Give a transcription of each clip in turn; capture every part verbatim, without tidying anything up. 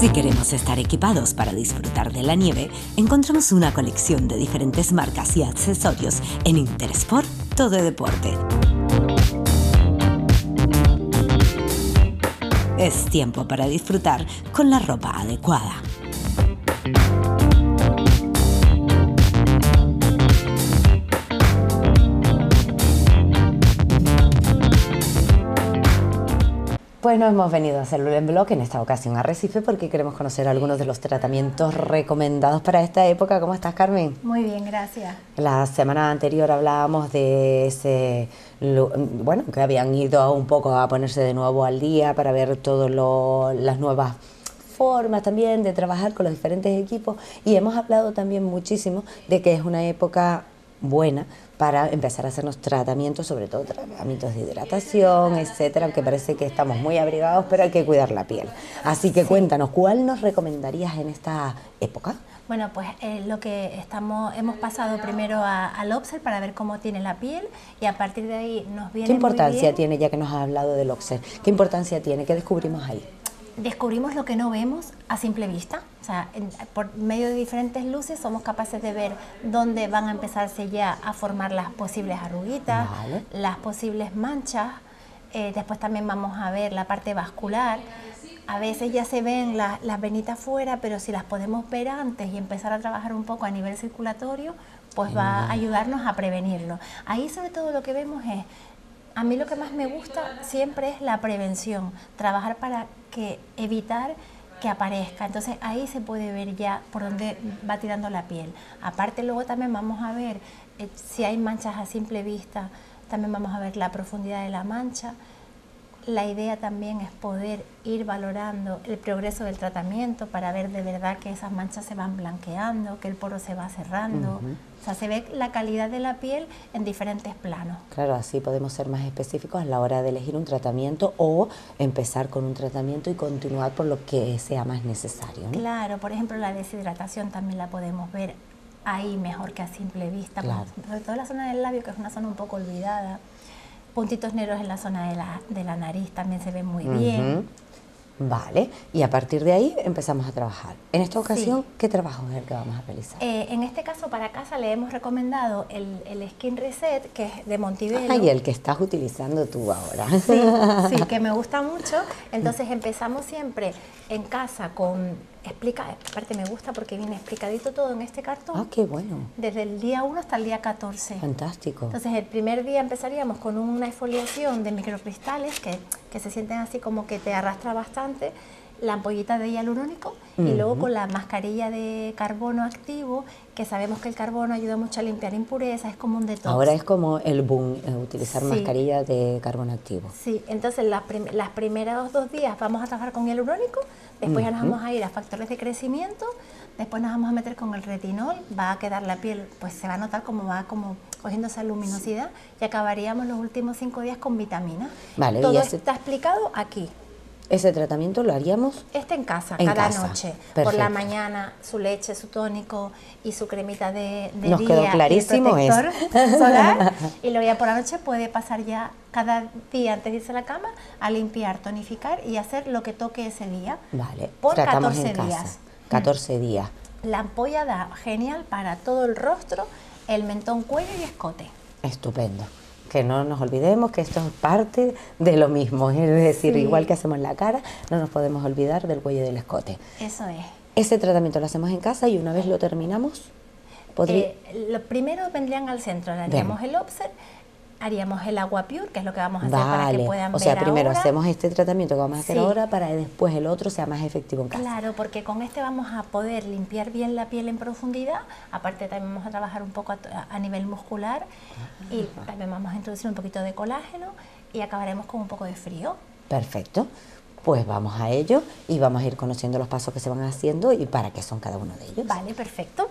Si queremos estar equipados para disfrutar de la nieve, encontramos una colección de diferentes marcas y accesorios en Intersport Todo Deporte. Es tiempo para disfrutar con la ropa adecuada. Pues no hemos venido a hacerlo en blog, en esta ocasión a Recife, porque queremos conocer algunos de los tratamientos recomendados para esta época. ¿Cómo estás, Carmen? Muy bien, gracias. La semana anterior hablábamos de ese, bueno, que habían ido un poco a ponerse de nuevo al día para ver todas las nuevas formas también de trabajar con los diferentes equipos, y hemos hablado también muchísimo de que es una época buena para empezar a hacernos tratamientos, sobre todo tratamientos de hidratación, etcétera, aunque parece que estamos muy abrigados, pero hay que cuidar la piel. Así que sí, cuéntanos, ¿cuál nos recomendarías en esta época? Bueno, pues eh, lo que estamos, hemos pasado primero a, al Oxer para ver cómo tiene la piel, y a partir de ahí nos viene ¿Qué importancia muy bien. tiene, ya que nos has hablado del Oxer? ¿Qué importancia tiene? ¿Qué descubrimos ahí? Descubrimos lo que no vemos a simple vista, o sea, en, por medio de diferentes luces somos capaces de ver dónde van a empezarse ya a formar las posibles arruguitas, vale, las posibles manchas. Eh, después también vamos a ver la parte vascular. A veces ya se ven la, las venitas fuera, pero si las podemos ver antes y empezar a trabajar un poco a nivel circulatorio, pues va a ayudarnos a prevenirlo. Ahí sobre todo lo que vemos es, a mí lo que más me gusta siempre es la prevención, trabajar para que evitar que aparezca. Entonces ahí se puede ver ya por dónde va tirando la piel. Aparte luego también vamos a ver eh, si hay manchas a simple vista, también vamos a ver la profundidad de la mancha. La idea también es poder ir valorando el progreso del tratamiento para ver de verdad que esas manchas se van blanqueando, que el poro se va cerrando. Uh-huh. O sea, se ve la calidad de la piel en diferentes planos. Claro, así podemos ser más específicos a la hora de elegir un tratamiento o empezar con un tratamiento y continuar por lo que sea más necesario, ¿no? Claro, por ejemplo, la deshidratación también la podemos ver ahí mejor que a simple vista, claro, sobre todo la zona del labio, que es una zona un poco olvidada. Puntitos negros en la zona de la, de la nariz también se ven muy uh-huh. bien. Vale, y a partir de ahí empezamos a trabajar. En esta ocasión, sí, ¿qué trabajo es el que vamos a realizar? Eh, en este caso, para casa le hemos recomendado el, el Skin Reset, que es de Montevelo. Ah, y el que estás utilizando tú ahora. Sí, sí, que me gusta mucho. Entonces empezamos siempre en casa con, explica, aparte me gusta porque viene explicadito todo en este cartón. Ah, qué bueno. Desde el día uno hasta el día catorce. Fantástico. Entonces el primer día empezaríamos con una exfoliación de microcristales que, que se sienten así como que te arrastra bastante, la ampollita de hialurónico uh-huh. y luego con la mascarilla de carbono activo, que sabemos que el carbono ayuda mucho a limpiar impurezas, es como un detox. Ahora es como el boom, eh, utilizar sí. mascarilla de carbono activo. Sí, entonces las, prim las primeros dos días vamos a trabajar con hialurónico, después uh-huh. ya nos vamos a ir a factores de crecimiento, después nos vamos a meter con el retinol, va a quedar la piel, pues se va a notar como va como cogiendo esa luminosidad, y acabaríamos los últimos cinco días con vitaminas. Vale, todo y ese... está explicado aquí. ¿Ese tratamiento lo haríamos? Este en casa, en cada casa. noche. Perfecto. Por la mañana, su leche, su tónico y su cremita de, de Nos día. quedó clarísimo y el protector eso. solar. Y luego ya por la noche puede pasar ya cada día antes de irse a la cama a limpiar, tonificar y hacer lo que toque ese día. Vale, por tratamos catorce en casa. días. catorce días. La ampolla da genial para todo el rostro, el mentón, cuello y escote. Estupendo. Que no nos olvidemos que esto es parte de lo mismo, es decir, sí, igual que hacemos la cara, no nos podemos olvidar del cuello y del escote. Eso es. Ese tratamiento lo hacemos en casa y una vez lo terminamos, ¿podría? Eh, lo primero vendrían al centro, haríamos Bien. el Obser, haríamos el agua pure, que es lo que vamos a hacer vale. para que puedan o sea, ver primero ahora. hacemos este tratamiento que vamos a hacer sí. ahora para que después el otro sea más efectivo en casa. Claro, porque con este vamos a poder limpiar bien la piel en profundidad, aparte también vamos a trabajar un poco a, a nivel muscular ah, y vale. también vamos a introducir un poquito de colágeno y acabaremos con un poco de frío. Perfecto, pues vamos a ello y vamos a ir conociendo los pasos que se van haciendo y para qué son cada uno de ellos. Vale, perfecto.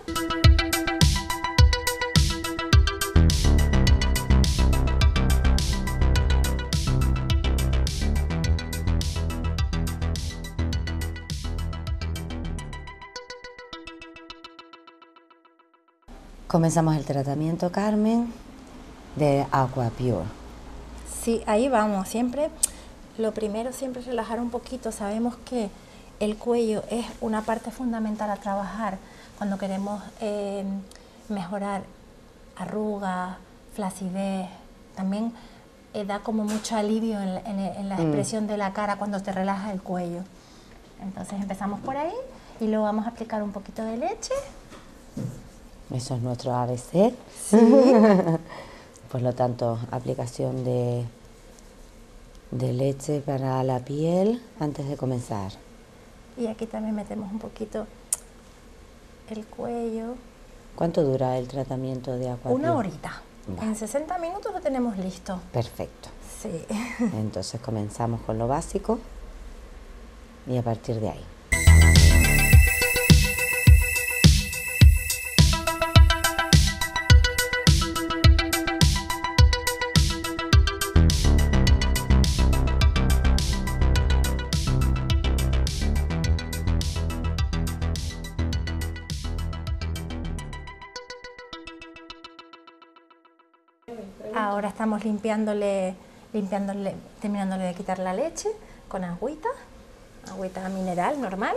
Comenzamos el tratamiento, Carmen, de Aqua Pure. Sí, ahí vamos, siempre, lo primero siempre es relajar un poquito, sabemos que el cuello es una parte fundamental a trabajar cuando queremos eh, mejorar arrugas, flacidez. También eh, da como mucho alivio en, en, en la expresión mm. de la cara cuando te relaja el cuello. Entonces empezamos por ahí y luego vamos a aplicar un poquito de leche. Eso es nuestro A B C. Sí. Por lo tanto, aplicación de, de leche para la piel antes de comenzar. Y aquí también metemos un poquito el cuello. ¿Cuánto dura el tratamiento de Aquapure? Una horita. Vale. En sesenta minutos lo tenemos listo. Perfecto. Sí. Entonces comenzamos con lo básico y a partir de ahí. Ahora estamos limpiándole, limpiándole, terminándole de quitar la leche con agüita, agüita mineral normal.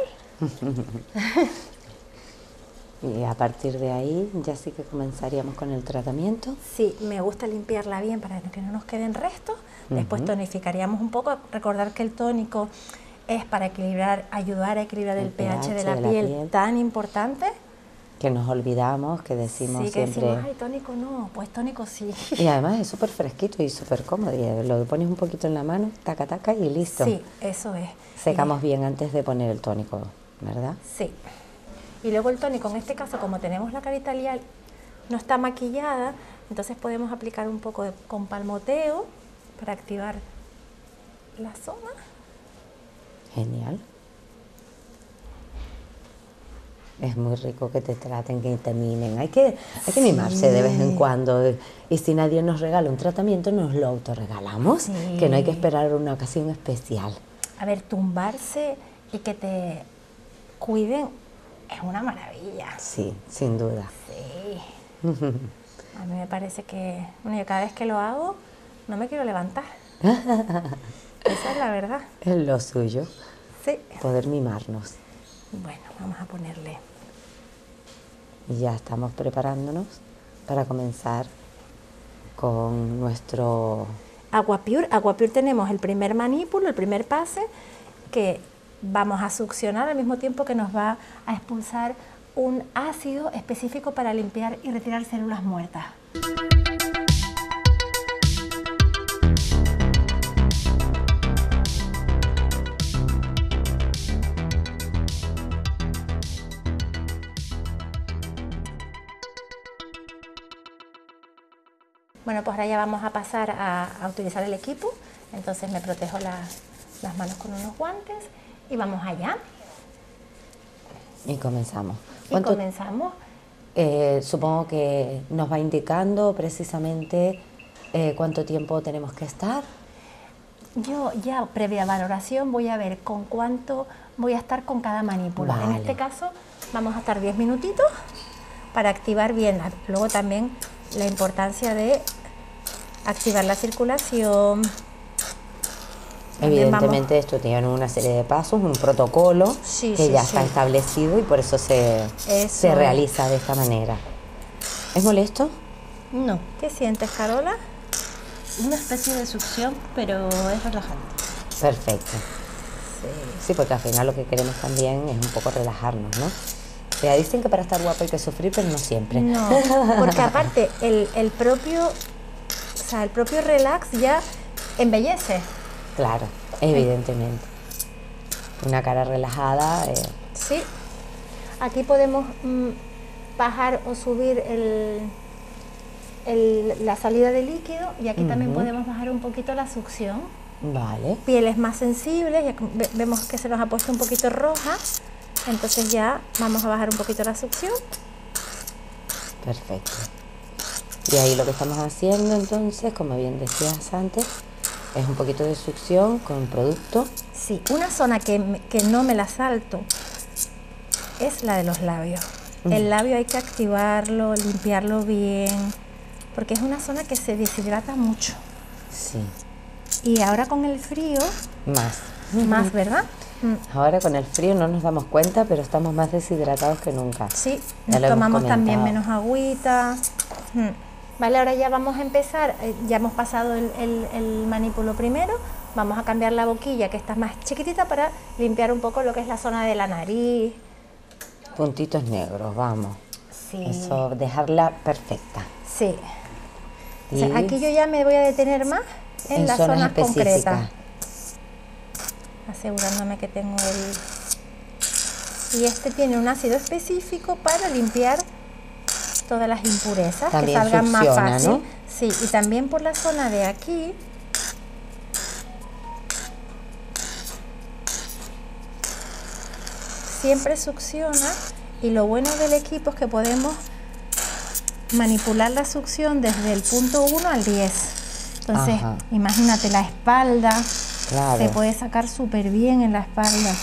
Y a partir de ahí ya sí que comenzaríamos con el tratamiento. Sí, me gusta limpiarla bien para que no nos queden restos. Después uh-huh. tonificaríamos un poco. Recordar que el tónico es para equilibrar, ayudar a equilibrar el, el pH, pH de, la, de piel, la piel, tan importante. Que nos olvidamos, que decimos sí, que siempre... decimos, ay, tónico no, pues tónico sí. Y además es súper fresquito y súper cómodo. Y lo pones un poquito en la mano, taca, taca y listo. Sí, eso es. Secamos y... bien antes de poner el tónico, ¿verdad? Sí. Y luego el tónico, en este caso, como tenemos la carita lial, no está maquillada, entonces podemos aplicar un poco de, con palmoteo para activar la zona. Genial. Es muy rico que te traten, que te mimen. Hay que, hay que mimarse sí. de vez en cuando. Y si nadie nos regala un tratamiento, nos lo autorregalamos. Sí. Que no hay que esperar una ocasión especial. A ver, tumbarse y que te cuiden es una maravilla. Sí, sin duda. Sí. A mí me parece que... Bueno, yo cada vez que lo hago, no me quiero levantar. Esa es la verdad. Es lo suyo. Sí. Poder mimarnos. Bueno, vamos a ponerle. Y ya estamos preparándonos para comenzar con nuestro... Aquapure. Aquapure tenemos el primer manípulo, el primer pase, que vamos a succionar al mismo tiempo que nos va a expulsar un ácido específico para limpiar y retirar células muertas. Bueno, pues ahora ya vamos a pasar a, a utilizar el equipo. Entonces me protejo la, las manos con unos guantes y vamos allá. Y comenzamos. Y comenzamos. Eh, supongo que nos va indicando precisamente eh, cuánto tiempo tenemos que estar. Yo ya previa valoración voy a ver con cuánto voy a estar con cada manípulo. Vale. En este caso vamos a estar diez minutitos para activar bien. Luego también la importancia de activar la circulación. Evidentemente esto tiene una serie de pasos, un protocolo sí, que sí, ya sí. está establecido y por eso se, eso se realiza de esta manera. ¿Es molesto? No. ¿Qué sientes, Carola? Una especie de succión, pero es relajante. Perfecto. Sí. Sí, porque al final lo que queremos también es un poco relajarnos, ¿no? O sea, dicen que para estar guapo hay que sufrir, pero no siempre. No, porque aparte el, el propio, o sea, el propio relax ya embellece. Claro, evidentemente. Una cara relajada. Eh. Sí. Aquí podemos mm, bajar o subir el, el, la salida de líquido y aquí uh-huh. también podemos bajar un poquito la succión. Vale. Pieles más sensibles, ya vemos que se nos ha puesto un poquito roja. Entonces ya vamos a bajar un poquito la succión. Perfecto. Y ahí lo que estamos haciendo entonces, como bien decías antes, es un poquito de succión con producto. Sí, una zona que, me, que no me la salto es la de los labios. Mm. El labio hay que activarlo, limpiarlo bien, porque es una zona que se deshidrata mucho. Sí. Y ahora con el frío... Más. Más, ¿verdad? Mm. Ahora con el frío no nos damos cuenta, pero estamos más deshidratados que nunca. Sí, nos tomamos también menos agüita. Mm. Vale, ahora ya vamos a empezar, eh, ya hemos pasado el, el, el manípulo primero, vamos a cambiar la boquilla que está más chiquitita para limpiar un poco lo que es la zona de la nariz. Puntitos negros, vamos. Sí. Eso, dejarla perfecta. Sí. O sea, aquí yo ya me voy a detener más en, en las zonas, zonas concretas. Asegurándome que tengo el... Y este tiene un ácido específico para limpiar todas las impurezas, también que salgan succiona, más fácil, ¿no? Sí, y también por la zona de aquí. Siempre succiona, y lo bueno del equipo es que podemos manipular la succión desde el punto uno al diez. Entonces, ajá, imagínate la espalda, claro, se puede sacar súper bien en la espalda.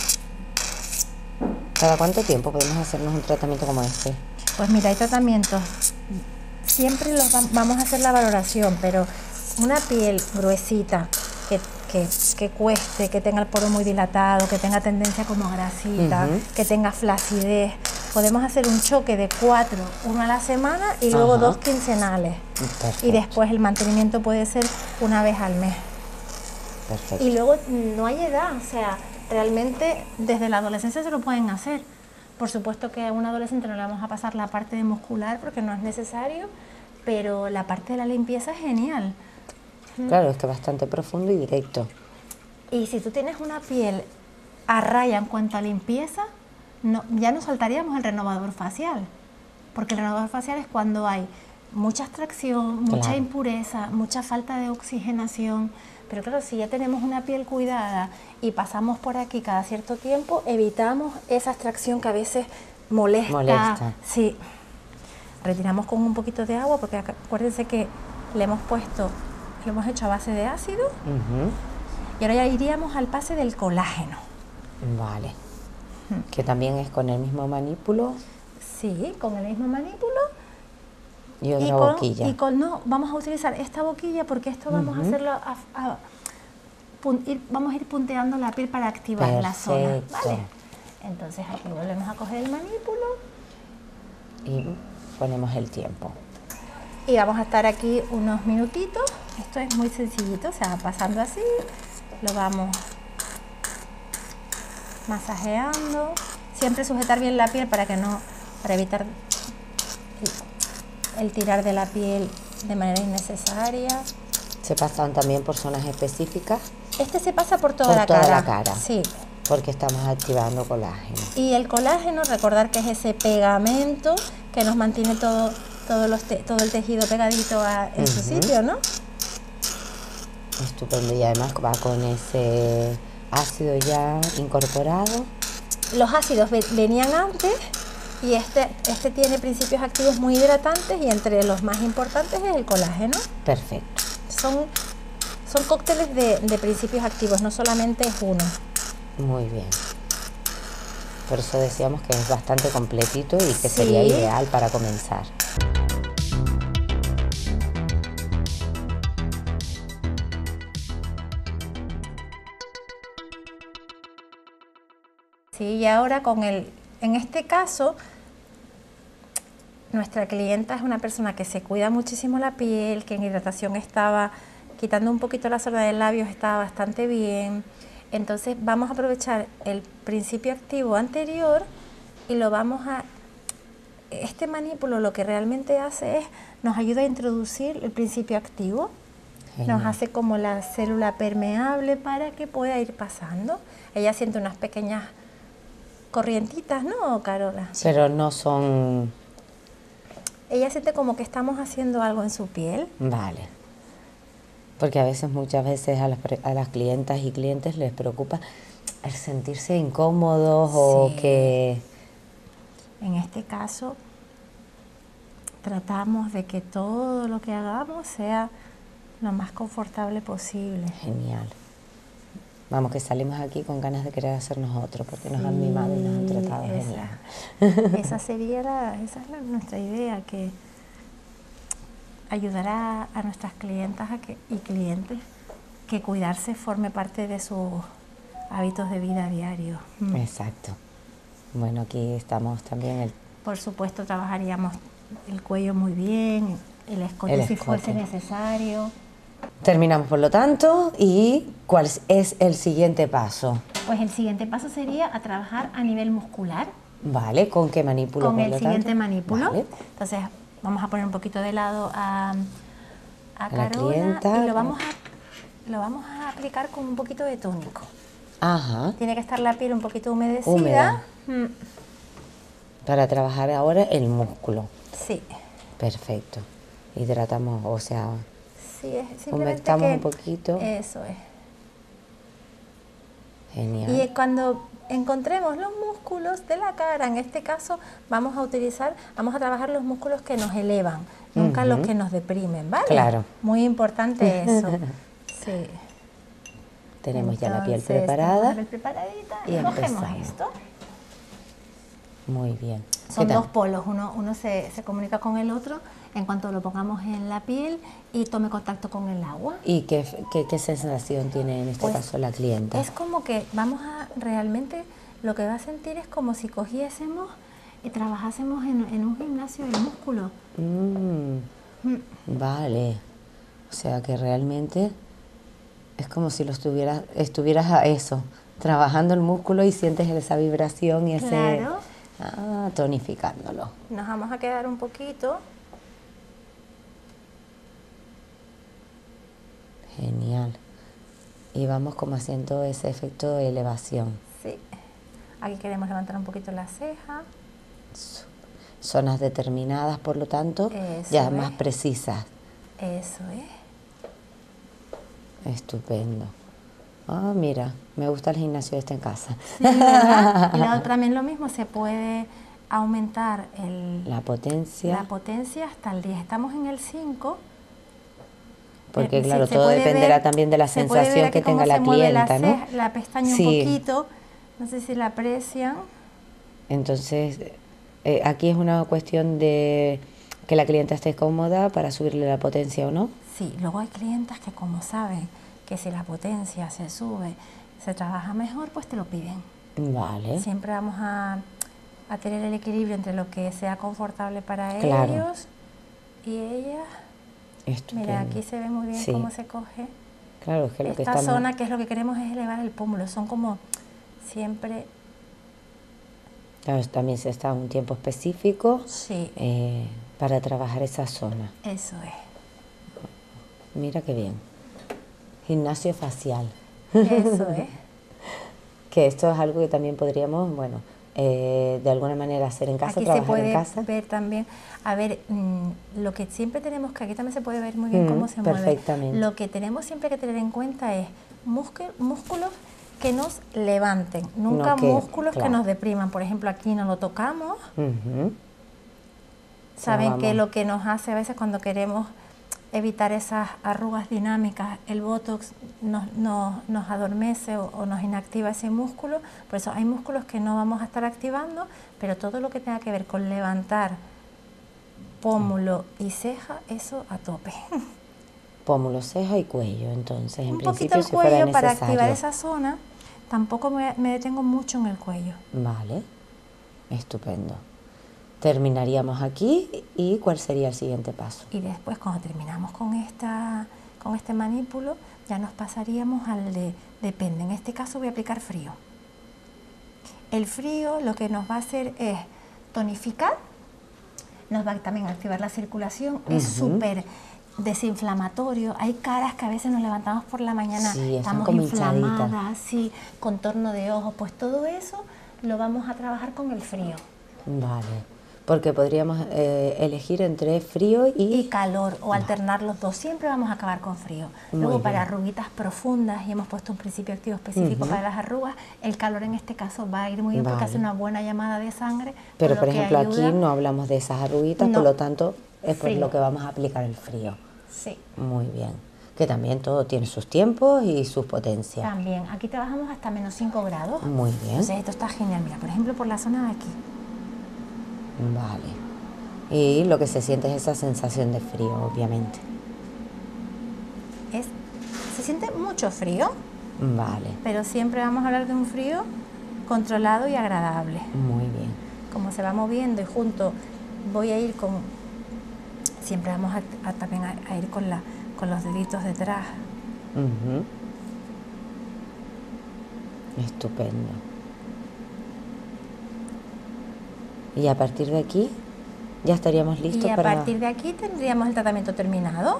¿Cada cuánto tiempo podemos hacernos un tratamiento como este? Pues mira, hay tratamientos, siempre los vamos a hacer la valoración, pero una piel gruesita, que, que, que cueste, que tenga el poro muy dilatado, que tenga tendencia como grasita, uh-huh, que tenga flacidez, podemos hacer un choque de cuatro, uno a la semana y luego, ajá, dos quincenales. Perfecto. Y después el mantenimiento puede ser una vez al mes. Perfecto. Y luego no hay edad, o sea, realmente desde la adolescencia se lo pueden hacer. Por supuesto que a un adolescente no le vamos a pasar la parte de muscular porque no es necesario, pero la parte de la limpieza es genial. Claro, es que es bastante profundo y directo. Y si tú tienes una piel a raya en cuanto a limpieza, no, ya no saltaríamos el renovador facial, porque el renovador facial es cuando hay mucha extracción, mucha, claro, impureza, mucha falta de oxigenación. Pero claro, si ya tenemos una piel cuidada y pasamos por aquí cada cierto tiempo, evitamos esa extracción que a veces molesta. molesta. Sí. Retiramos con un poquito de agua, porque acuérdense que le hemos puesto, lo hemos hecho a base de ácido. Uh-huh. Y ahora ya iríamos al pase del colágeno. Vale. Uh-huh. Que también es con el mismo manípulo. Sí, con el mismo manípulo. Y otra y con, boquilla. Y con, no, vamos a utilizar esta boquilla porque esto vamos, uh-huh, a hacerlo, a, a, pun, ir, vamos a ir punteando la piel para activar, perfecto, la zona, ¿vale? Entonces aquí volvemos a coger el manípulo. Y ponemos el tiempo. Y vamos a estar aquí unos minutitos. Esto es muy sencillito, o sea, pasando así, lo vamos masajeando. Siempre sujetar bien la piel para que no, para evitar el tirar de la piel de manera innecesaria. ¿Se pasan también por zonas específicas? Este se pasa por toda, por la, toda cara. la cara. Sí. Porque estamos activando colágeno. Y el colágeno, recordar que es ese pegamento que nos mantiene todo, todo, los te, todo el tejido pegadito a, en, uh-huh, su sitio, ¿no? Estupendo. Y además va con ese ácido ya incorporado. Los ácidos venían antes. Y este, este tiene principios activos muy hidratantes y entre los más importantes es el colágeno. Perfecto. Son, son cócteles de, de principios activos, no solamente es uno. Muy bien. Por eso decíamos que es bastante completito y que sí, sería ideal para comenzar. Sí, y ahora con el, en este caso, nuestra clienta es una persona que se cuida muchísimo la piel, que en hidratación estaba, quitando un poquito la zona de labios, estaba bastante bien. Entonces vamos a aprovechar el principio activo anterior y lo vamos a... Este manípulo lo que realmente hace es, nos ayuda a introducir el principio activo, genial, nos hace como la célula permeable para que pueda ir pasando. Ella siente unas pequeñas corrientitas, ¿no, Carola? Pero no son... Ella siente como que estamos haciendo algo en su piel. Vale. Porque a veces, muchas veces a las, a las clientas y clientes les preocupa el sentirse incómodos, sí, o que... En este caso, tratamos de que todo lo que hagamos sea lo más confortable posible. Genial. Vamos, que salimos aquí con ganas de querer hacernos otro, porque nos, sí, han mimado y nos han tratado esa, genial. Esa sería la, esa es la, nuestra idea, que ayudará a nuestras clientas a que, y clientes que cuidarse forme parte de sus hábitos de vida diarios. Mm. Exacto. Bueno, aquí estamos también el Por supuesto, trabajaríamos el cuello muy bien, el escote El si escote. fuese necesario. Terminamos por lo tanto, ¿y cuál es el siguiente paso? Pues el siguiente paso sería a trabajar a nivel muscular Vale, ¿con qué manípulo? con por el lo siguiente tanto? manípulo. Vale. Entonces, vamos a poner un poquito de lado a, a A la Carola clienta. y lo vamos, a, lo vamos a aplicar con un poquito de tónico. Ajá, Tiene que estar la piel un poquito humedecida. Húmeda. Mm, para trabajar ahora el músculo. sí, Perfecto. Hidratamos, o sea, sí, es simplemente humectamos que un poquito. eso es. Genial. Y cuando encontremos los músculos de la cara, en este caso vamos a utilizar, vamos a trabajar los músculos que nos elevan, nunca los Ujú. que nos deprimen, ¿vale? Claro. Muy importante eso. Sí. Tenemos ya la piel Entonces, preparada. tenemos la piel preparadita y y cogemos empezamos. esto. Muy bien. Son ¿Qué tal? dos polos, uno, uno se, se comunica con el otro en cuanto lo pongamos en la piel y tome contacto con el agua. ¿Y qué, qué, qué sensación tiene en este Pues, caso la clienta? Es como que vamos a, realmente lo que va a sentir es como si cogiésemos y trabajásemos en, en un gimnasio el músculo. Mm, Mm, vale. O sea que realmente es como si lo estuvieras, estuvieras a eso, trabajando el músculo y sientes esa vibración y ese... Claro. Ah, tonificándolo. Nos vamos a quedar un poquito. Genial. Y vamos como haciendo ese efecto de elevación. Sí. Aquí queremos levantar un poquito la ceja. Zonas determinadas, por lo tanto, Eso ya es. más precisas. Eso es. Estupendo. Ah, mira, me gusta el gimnasio este en casa. Sí, ¿verdad? Y la otra también lo mismo, se puede aumentar el, La potencia. la potencia hasta el diez. Estamos en el cinco. Porque Eh, claro, se- se todo puede dependerá ver- también de la se puede ver sensación aquí que tenga cómo la se mueve la clienta, ¿no? ceja, la pestaña Sí. un poquito. No sé si la aprecian. Entonces, eh, aquí es una cuestión de que la clienta esté cómoda para subirle la potencia o no. Sí, luego hay clientas que como saben que si la potencia se sube, se trabaja mejor, pues te lo piden. Vale. Siempre vamos a, a tener el equilibrio entre lo que sea confortable para Claro. ellos y ellas. Estupendo. Mira, aquí se ve muy bien Sí. cómo se coge. Claro, es que lo que Esta estamos... zona, que es lo que queremos, es elevar el pómulo. Son como siempre, Claro, también se está un tiempo específico sí, eh, para trabajar esa zona. eso es. Mira qué bien. Gimnasio facial. Eso es. Que esto es algo que también podríamos, bueno, eh, de alguna manera hacer en casa, Aquí se trabajar puede en casa. ver también, a ver, mm, lo que siempre tenemos que, aquí también se puede ver muy bien Mm, cómo se mueve. perfectamente. Lo que tenemos siempre que tener en cuenta es múscul- músculos que nos levanten, nunca No que- músculos claro. que nos depriman. Por ejemplo, aquí no lo tocamos. Ujú. Saben que vamos. lo que nos hace a veces cuando queremos evitar esas arrugas dinámicas, el Botox nos, nos, nos adormece o, o nos inactiva ese músculo. Por eso hay músculos que no vamos a estar activando, pero todo lo que tenga que ver con levantar pómulo y ceja, eso a tope. Pómulo, ceja y cuello, entonces, en Un principio, poquito el si fuera cuello para necesario. activar esa zona. Tampoco me, me detengo mucho en el cuello. Vale, estupendo. Terminaríamos aquí y ¿cuál sería el siguiente paso? Y después, cuando terminamos con, esta, con este manípulo, ya nos pasaríamos al de, depende, en este caso voy a aplicar frío. El frío lo que nos va a hacer es tonificar, nos va también a activar la circulación, es Ujú. súper desinflamatorio. Hay caras que a veces nos levantamos por la mañana, Sí, están estamos como inflamadas, hinchaditas. sí, contorno de ojos, pues todo eso lo vamos a trabajar con el frío. Vale, porque podríamos eh, elegir entre frío y... Y calor, o alternar los dos, siempre vamos a acabar con frío. Muy Luego bien. para arruguitas profundas, y hemos puesto un principio activo específico Ujú. para las arrugas, el calor en este caso va a ir muy bien porque Vale. hace una buena llamada de sangre. Pero, lo por que ejemplo, ayuda- aquí no hablamos de esas arruguitas, No. por lo tanto, es por Frío. lo que vamos a aplicar el frío. Sí, Muy bien. Que también todo tiene sus tiempos y sus potencias. también. Aquí trabajamos hasta menos cinco grados. Muy bien. Entonces esto está genial. Mira, por ejemplo, por la zona de aquí. Vale. Y lo que se siente es esa sensación de frío, obviamente. Es, se siente mucho frío, Vale. Pero siempre vamos a hablar de un frío controlado y agradable. Muy bien. Como se va moviendo y junto voy a ir con... Siempre vamos a, a también a, a ir con, la, con los deditos detrás. Uh-huh. Estupendo. Y a partir de aquí ya estaríamos listos y a para... partir de aquí tendríamos el tratamiento terminado.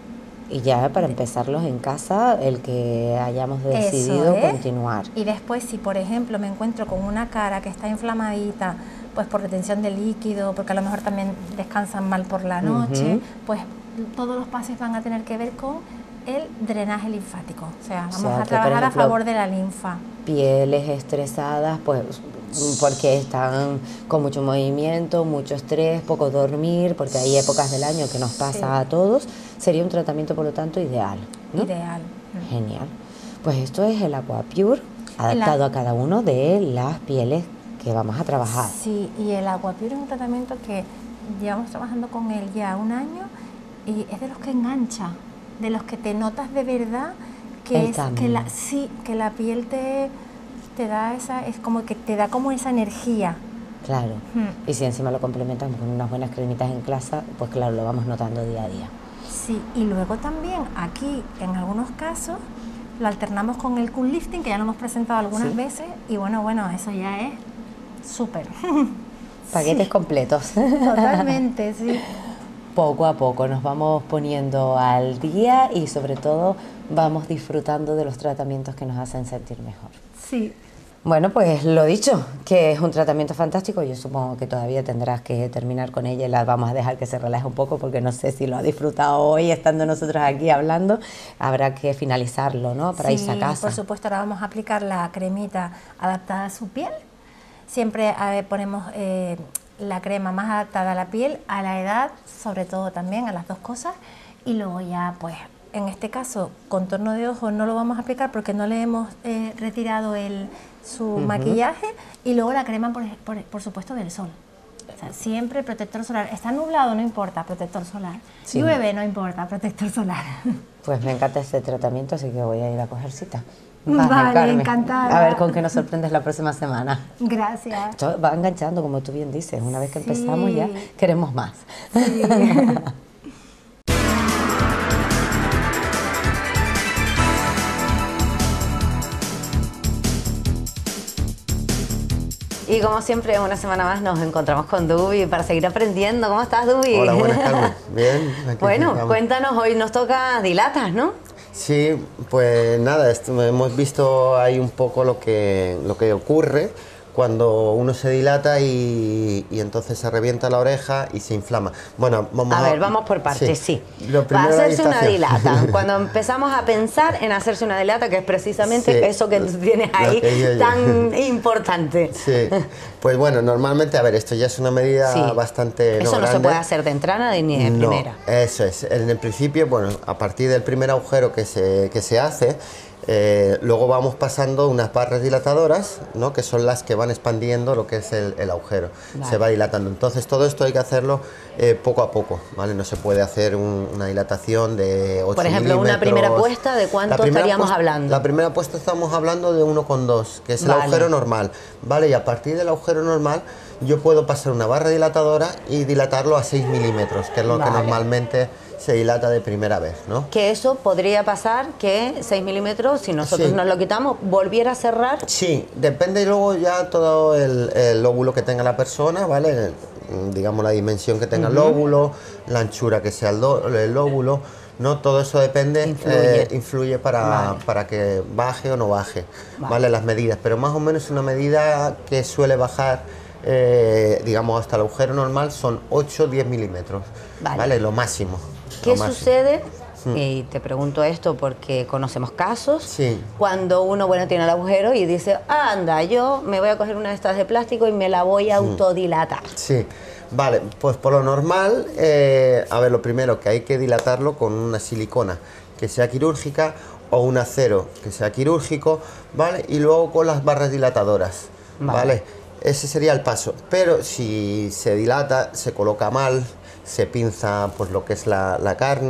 Y ya para empezarlos en casa, el que hayamos decidido Eso es. continuar. Y después, si por ejemplo me encuentro con una cara que está inflamadita, pues por retención de líquido, porque a lo mejor también descansan mal por la noche, uh-huh. pues todos los pasos van a tener que ver con el drenaje linfático. O sea, vamos o sea, a que, trabajar ejemplo, a favor de la linfa. Pieles estresadas, pues porque están con mucho movimiento, mucho estrés, poco dormir, porque hay épocas del año que nos pasa sí. a todos, sería un tratamiento por lo tanto ideal, ¿no? Ideal. Genial. Pues esto es el Aquapure adaptado la... a cada uno de las pieles que vamos a trabajar. Sí, y el Aquapure es un tratamiento que llevamos trabajando con él ya un año y es de los que engancha, de los que te notas de verdad que el es cambio. que la sí, que la piel te te da esa, es como que te da como esa energía. Claro, hmm. y si encima lo complementamos con unas buenas cremitas en casa, pues claro, lo vamos notando día a día. Sí, y luego también aquí, en algunos casos, lo alternamos con el cool lifting, que ya lo hemos presentado algunas ¿Sí? veces, y bueno, bueno, eso ya es súper. Paquetes sí. completos. Totalmente, sí. Poco a poco nos vamos poniendo al día y sobre todo vamos disfrutando de los tratamientos que nos hacen sentir mejor. Sí. Bueno, pues lo dicho, que es un tratamiento fantástico. Yo supongo que todavía tendrás que terminar con ella y la vamos a dejar que se relaje un poco porque no sé si lo ha disfrutado hoy estando nosotros aquí hablando. Habrá que finalizarlo, ¿no? Para sí, irse a casa. Por supuesto, ahora vamos a aplicar la cremita adaptada a su piel. Siempre eh, ponemos eh, la crema más adaptada a la piel, a la edad, sobre todo también a las dos cosas. Y luego ya, pues, en este caso, contorno de ojos no lo vamos a aplicar porque no le hemos eh, retirado el, su uh-huh. maquillaje. Y luego la crema, por, por, por supuesto, del sol. O sea, siempre protector solar. Está nublado, no importa, protector solar. Sí. Llueve, no importa, protector solar. Pues me encanta este tratamiento, así que voy a ir a coger cita. Vale, vale Carmen, encantada. A ver con qué nos sorprendes la próxima semana. Gracias. Esto va enganchando, como tú bien dices. Una vez que sí. empezamos ya queremos más. Sí. Y como siempre, una semana más nos encontramos con Dubi para seguir aprendiendo. ¿Cómo estás, Dubi? Hola, buenas, Carmen. Bien. Aquí bueno, estamos. Cuéntanos, hoy nos toca dilatas, ¿no? Sí, pues nada, esto, hemos visto ahí un poco lo que, lo que ocurre cuando uno se dilata y, y entonces se revienta la oreja y se inflama. Bueno, vamos a... A ver, vamos por partes, sí. sí. Lo Para hacerse una dilata, cuando empezamos a pensar en hacerse una dilata, que es precisamente sí, eso que tú tienes ahí yo, tan yo. importante. Sí, pues bueno, normalmente, a ver, esto ya es una medida sí. bastante Eso no, no se puede hacer de entrada ni de no, primera. Eso es, en el principio, bueno, a partir del primer agujero que se, que se hace, Eh, luego vamos pasando unas barras dilatadoras, ¿no? Que son las que van expandiendo lo que es el, el agujero, vale. Se va dilatando. Entonces todo esto hay que hacerlo eh, poco a poco, ¿vale? No se puede hacer un, una dilatación de ocho Por ejemplo, una primera puesta, ¿de cuánto estaríamos hablando? La primera puesta estamos hablando de uno coma dos, que es el vale. agujero normal, ¿vale? Y a partir del agujero normal yo puedo pasar una barra dilatadora y dilatarlo a seis milímetros, que es lo vale. que normalmente se dilata de primera vez, ¿no? Que eso podría pasar que seis milímetros, si nosotros sí. nos lo quitamos, volviera a cerrar. Sí, depende luego ya todo el, el lóbulo que tenga la persona, ¿vale? Digamos la dimensión que tenga uh-huh. el lóbulo, la anchura que sea el, do, el lóbulo, ¿no? Todo eso depende, influye, eh, influye para, vale. para que baje o no baje, vale. ¿vale? Las medidas, pero más o menos una medida que suele bajar, eh, digamos, hasta el agujero normal son ocho a diez milímetros, vale. ¿vale? Lo máximo. ¿Qué sucede? Y te pregunto esto porque conocemos casos sí. cuando uno bueno tiene el agujero y dice, anda, yo me voy a coger una de estas de plástico y me la voy a autodilatar. Sí, vale, pues por lo normal, eh, a ver, lo primero que hay que dilatarlo con una silicona que sea quirúrgica o un acero que sea quirúrgico, ¿vale? Y luego con las barras dilatadoras, ¿vale? ¿vale? Ese sería el paso, pero si se dilata, se coloca mal, se pinza pues lo que es la, la carne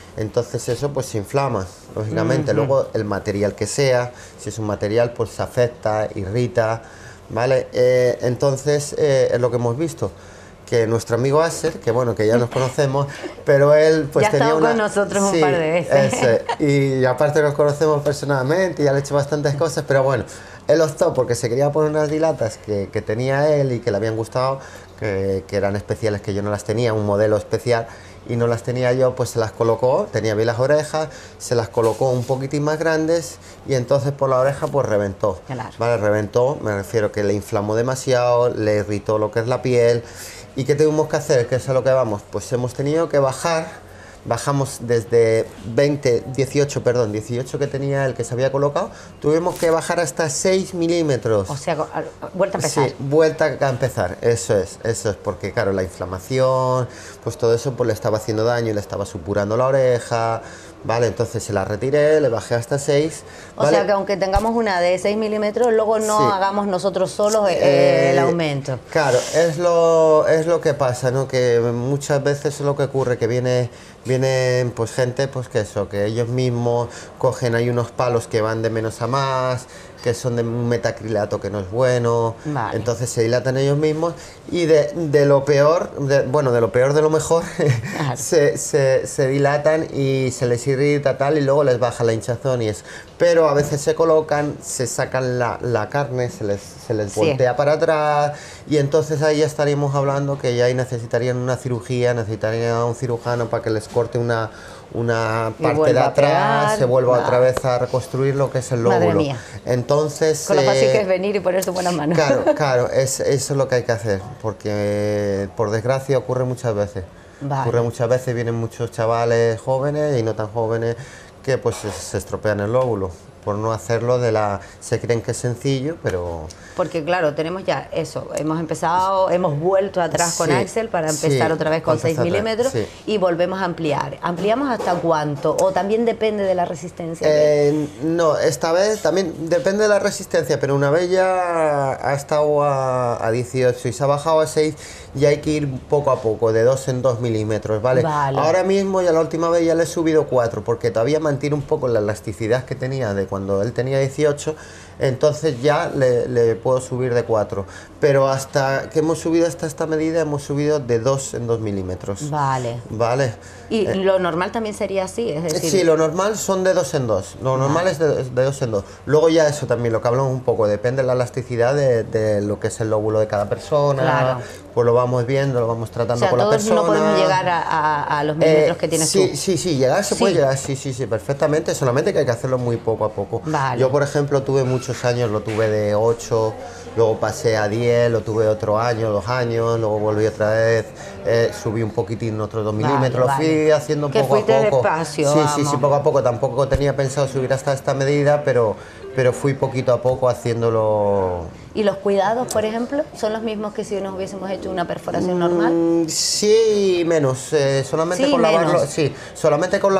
entonces eso pues se inflama, lógicamente. Uh-huh. Luego el material que sea, si es un material pues se afecta, irrita, ¿vale? Eh, entonces eh, es lo que hemos visto, que nuestro amigo Aser, que bueno, que ya nos conocemos, pero él pues ya tenía una... con nosotros un sí, par de veces. Ese, y aparte nos conocemos personalmente y ya le he hecho bastantes cosas, pero bueno, él optó porque se quería poner unas dilatas que, que tenía él y que le habían gustado, que, que eran especiales, que yo no las tenía, un modelo especial, y no las tenía yo, pues se las colocó, tenía bien las orejas, se las colocó un poquitín más grandes y entonces por la oreja pues reventó. Claro. Vale, reventó, me refiero que le inflamó demasiado, le irritó lo que es la piel. ¿Y qué tuvimos que hacer? ¿Qué es a lo que vamos? Pues hemos tenido que bajar, bajamos desde veinte, dieciocho, perdón, dieciocho que tenía el que se había colocado, tuvimos que bajar hasta seis milímetros. O sea, vuelta a empezar. Sí, vuelta a empezar, eso es, eso es, porque claro, la inflamación, pues todo eso pues le estaba haciendo daño y le estaba supurando la oreja, ¿vale? Entonces se la retiré, le bajé hasta seis. O ¿vale? sea que aunque tengamos una de seis milímetros, luego no sí. hagamos nosotros solos eh, eh, el aumento. Claro, es lo, es lo que pasa, ¿no? Que muchas veces es lo que ocurre, que viene, vienen pues gente, pues que eso, que ellos mismos cogen, hay unos palos que van de menos a más, que son de un metacrilato que no es bueno, vale. Entonces se dilatan ellos mismos y de, de lo peor, de, bueno, de lo peor de lo mejor, claro. se, se, se dilatan y se les irrita tal y luego les baja la hinchazón y es, pero a veces se colocan, se sacan la, la carne, se les, se les sí. voltea para atrás y entonces ahí ya estaríamos hablando que ya ahí necesitarían una cirugía, necesitarían a un cirujano para que les corte una una parte de atrás, se vuelva nah. otra vez a reconstruir lo que es el lóbulo. Madre mía. Entonces, con lo fácil eh, que es venir y poner tus buenas manos. Claro, claro, es, eso es lo que hay que hacer, porque por desgracia ocurre muchas veces. Vale. Ocurre muchas veces, vienen muchos chavales jóvenes y no tan jóvenes que pues se, se estropean el lóbulo. Por no hacerlo de la... Se creen que es sencillo, pero... Porque claro, tenemos ya eso, hemos empezado, hemos vuelto atrás sí, con Axel para empezar sí, otra vez con seis milímetros sí. y volvemos a ampliar. ¿Ampliamos hasta cuánto? ¿O también depende de la resistencia? Eh, no, esta vez también depende de la resistencia, pero una vez ya ha estado a, a dieciocho y se ha bajado a seis, ya hay que ir poco a poco, de dos en dos milímetros, ¿vale? Vale. Ahora mismo, ya la última vez ya le he subido cuatro, porque todavía mantiene un poco la elasticidad que tenía de cuando él tenía dieciocho, entonces ya le, le puedo subir de cuatro, pero hasta que hemos subido hasta esta medida hemos subido de dos en dos milímetros. Vale. Vale. ¿Y eh, lo normal también sería así? Es decir... Sí, lo normal son de dos en dos, lo normal vale. es de, de dos en dos. Luego ya eso también, lo que hablamos un poco, depende de la elasticidad de, de lo que es el lóbulo de cada persona, claro. Pues lo vamos viendo, lo vamos tratando o sea, con la persona. No podemos llegar a, a, a los milímetros eh, que tienes sí, tú. Sí, sí, llegar se sí. puede llegar, sí, sí, sí, perfectamente, solamente que hay que hacerlo muy poco a poco. Vale. Yo, por ejemplo, tuve muchos años, lo tuve de ocho, luego pasé a diez, lo tuve otro año, dos años, luego volví otra vez, eh, subí un poquitín, otros dos milímetros, vale, lo fui vale. haciendo que poco a poco. Despacio, sí, vamos. sí, sí, poco a poco, tampoco tenía pensado subir hasta esta medida, pero, pero fui poquito a poco haciéndolo. ¿Y los cuidados, por ejemplo, son los mismos que si nos hubiésemos hecho una perforación mm, normal? Sí, menos, eh, solamente sí, con menos. lavarlo, sí, solamente con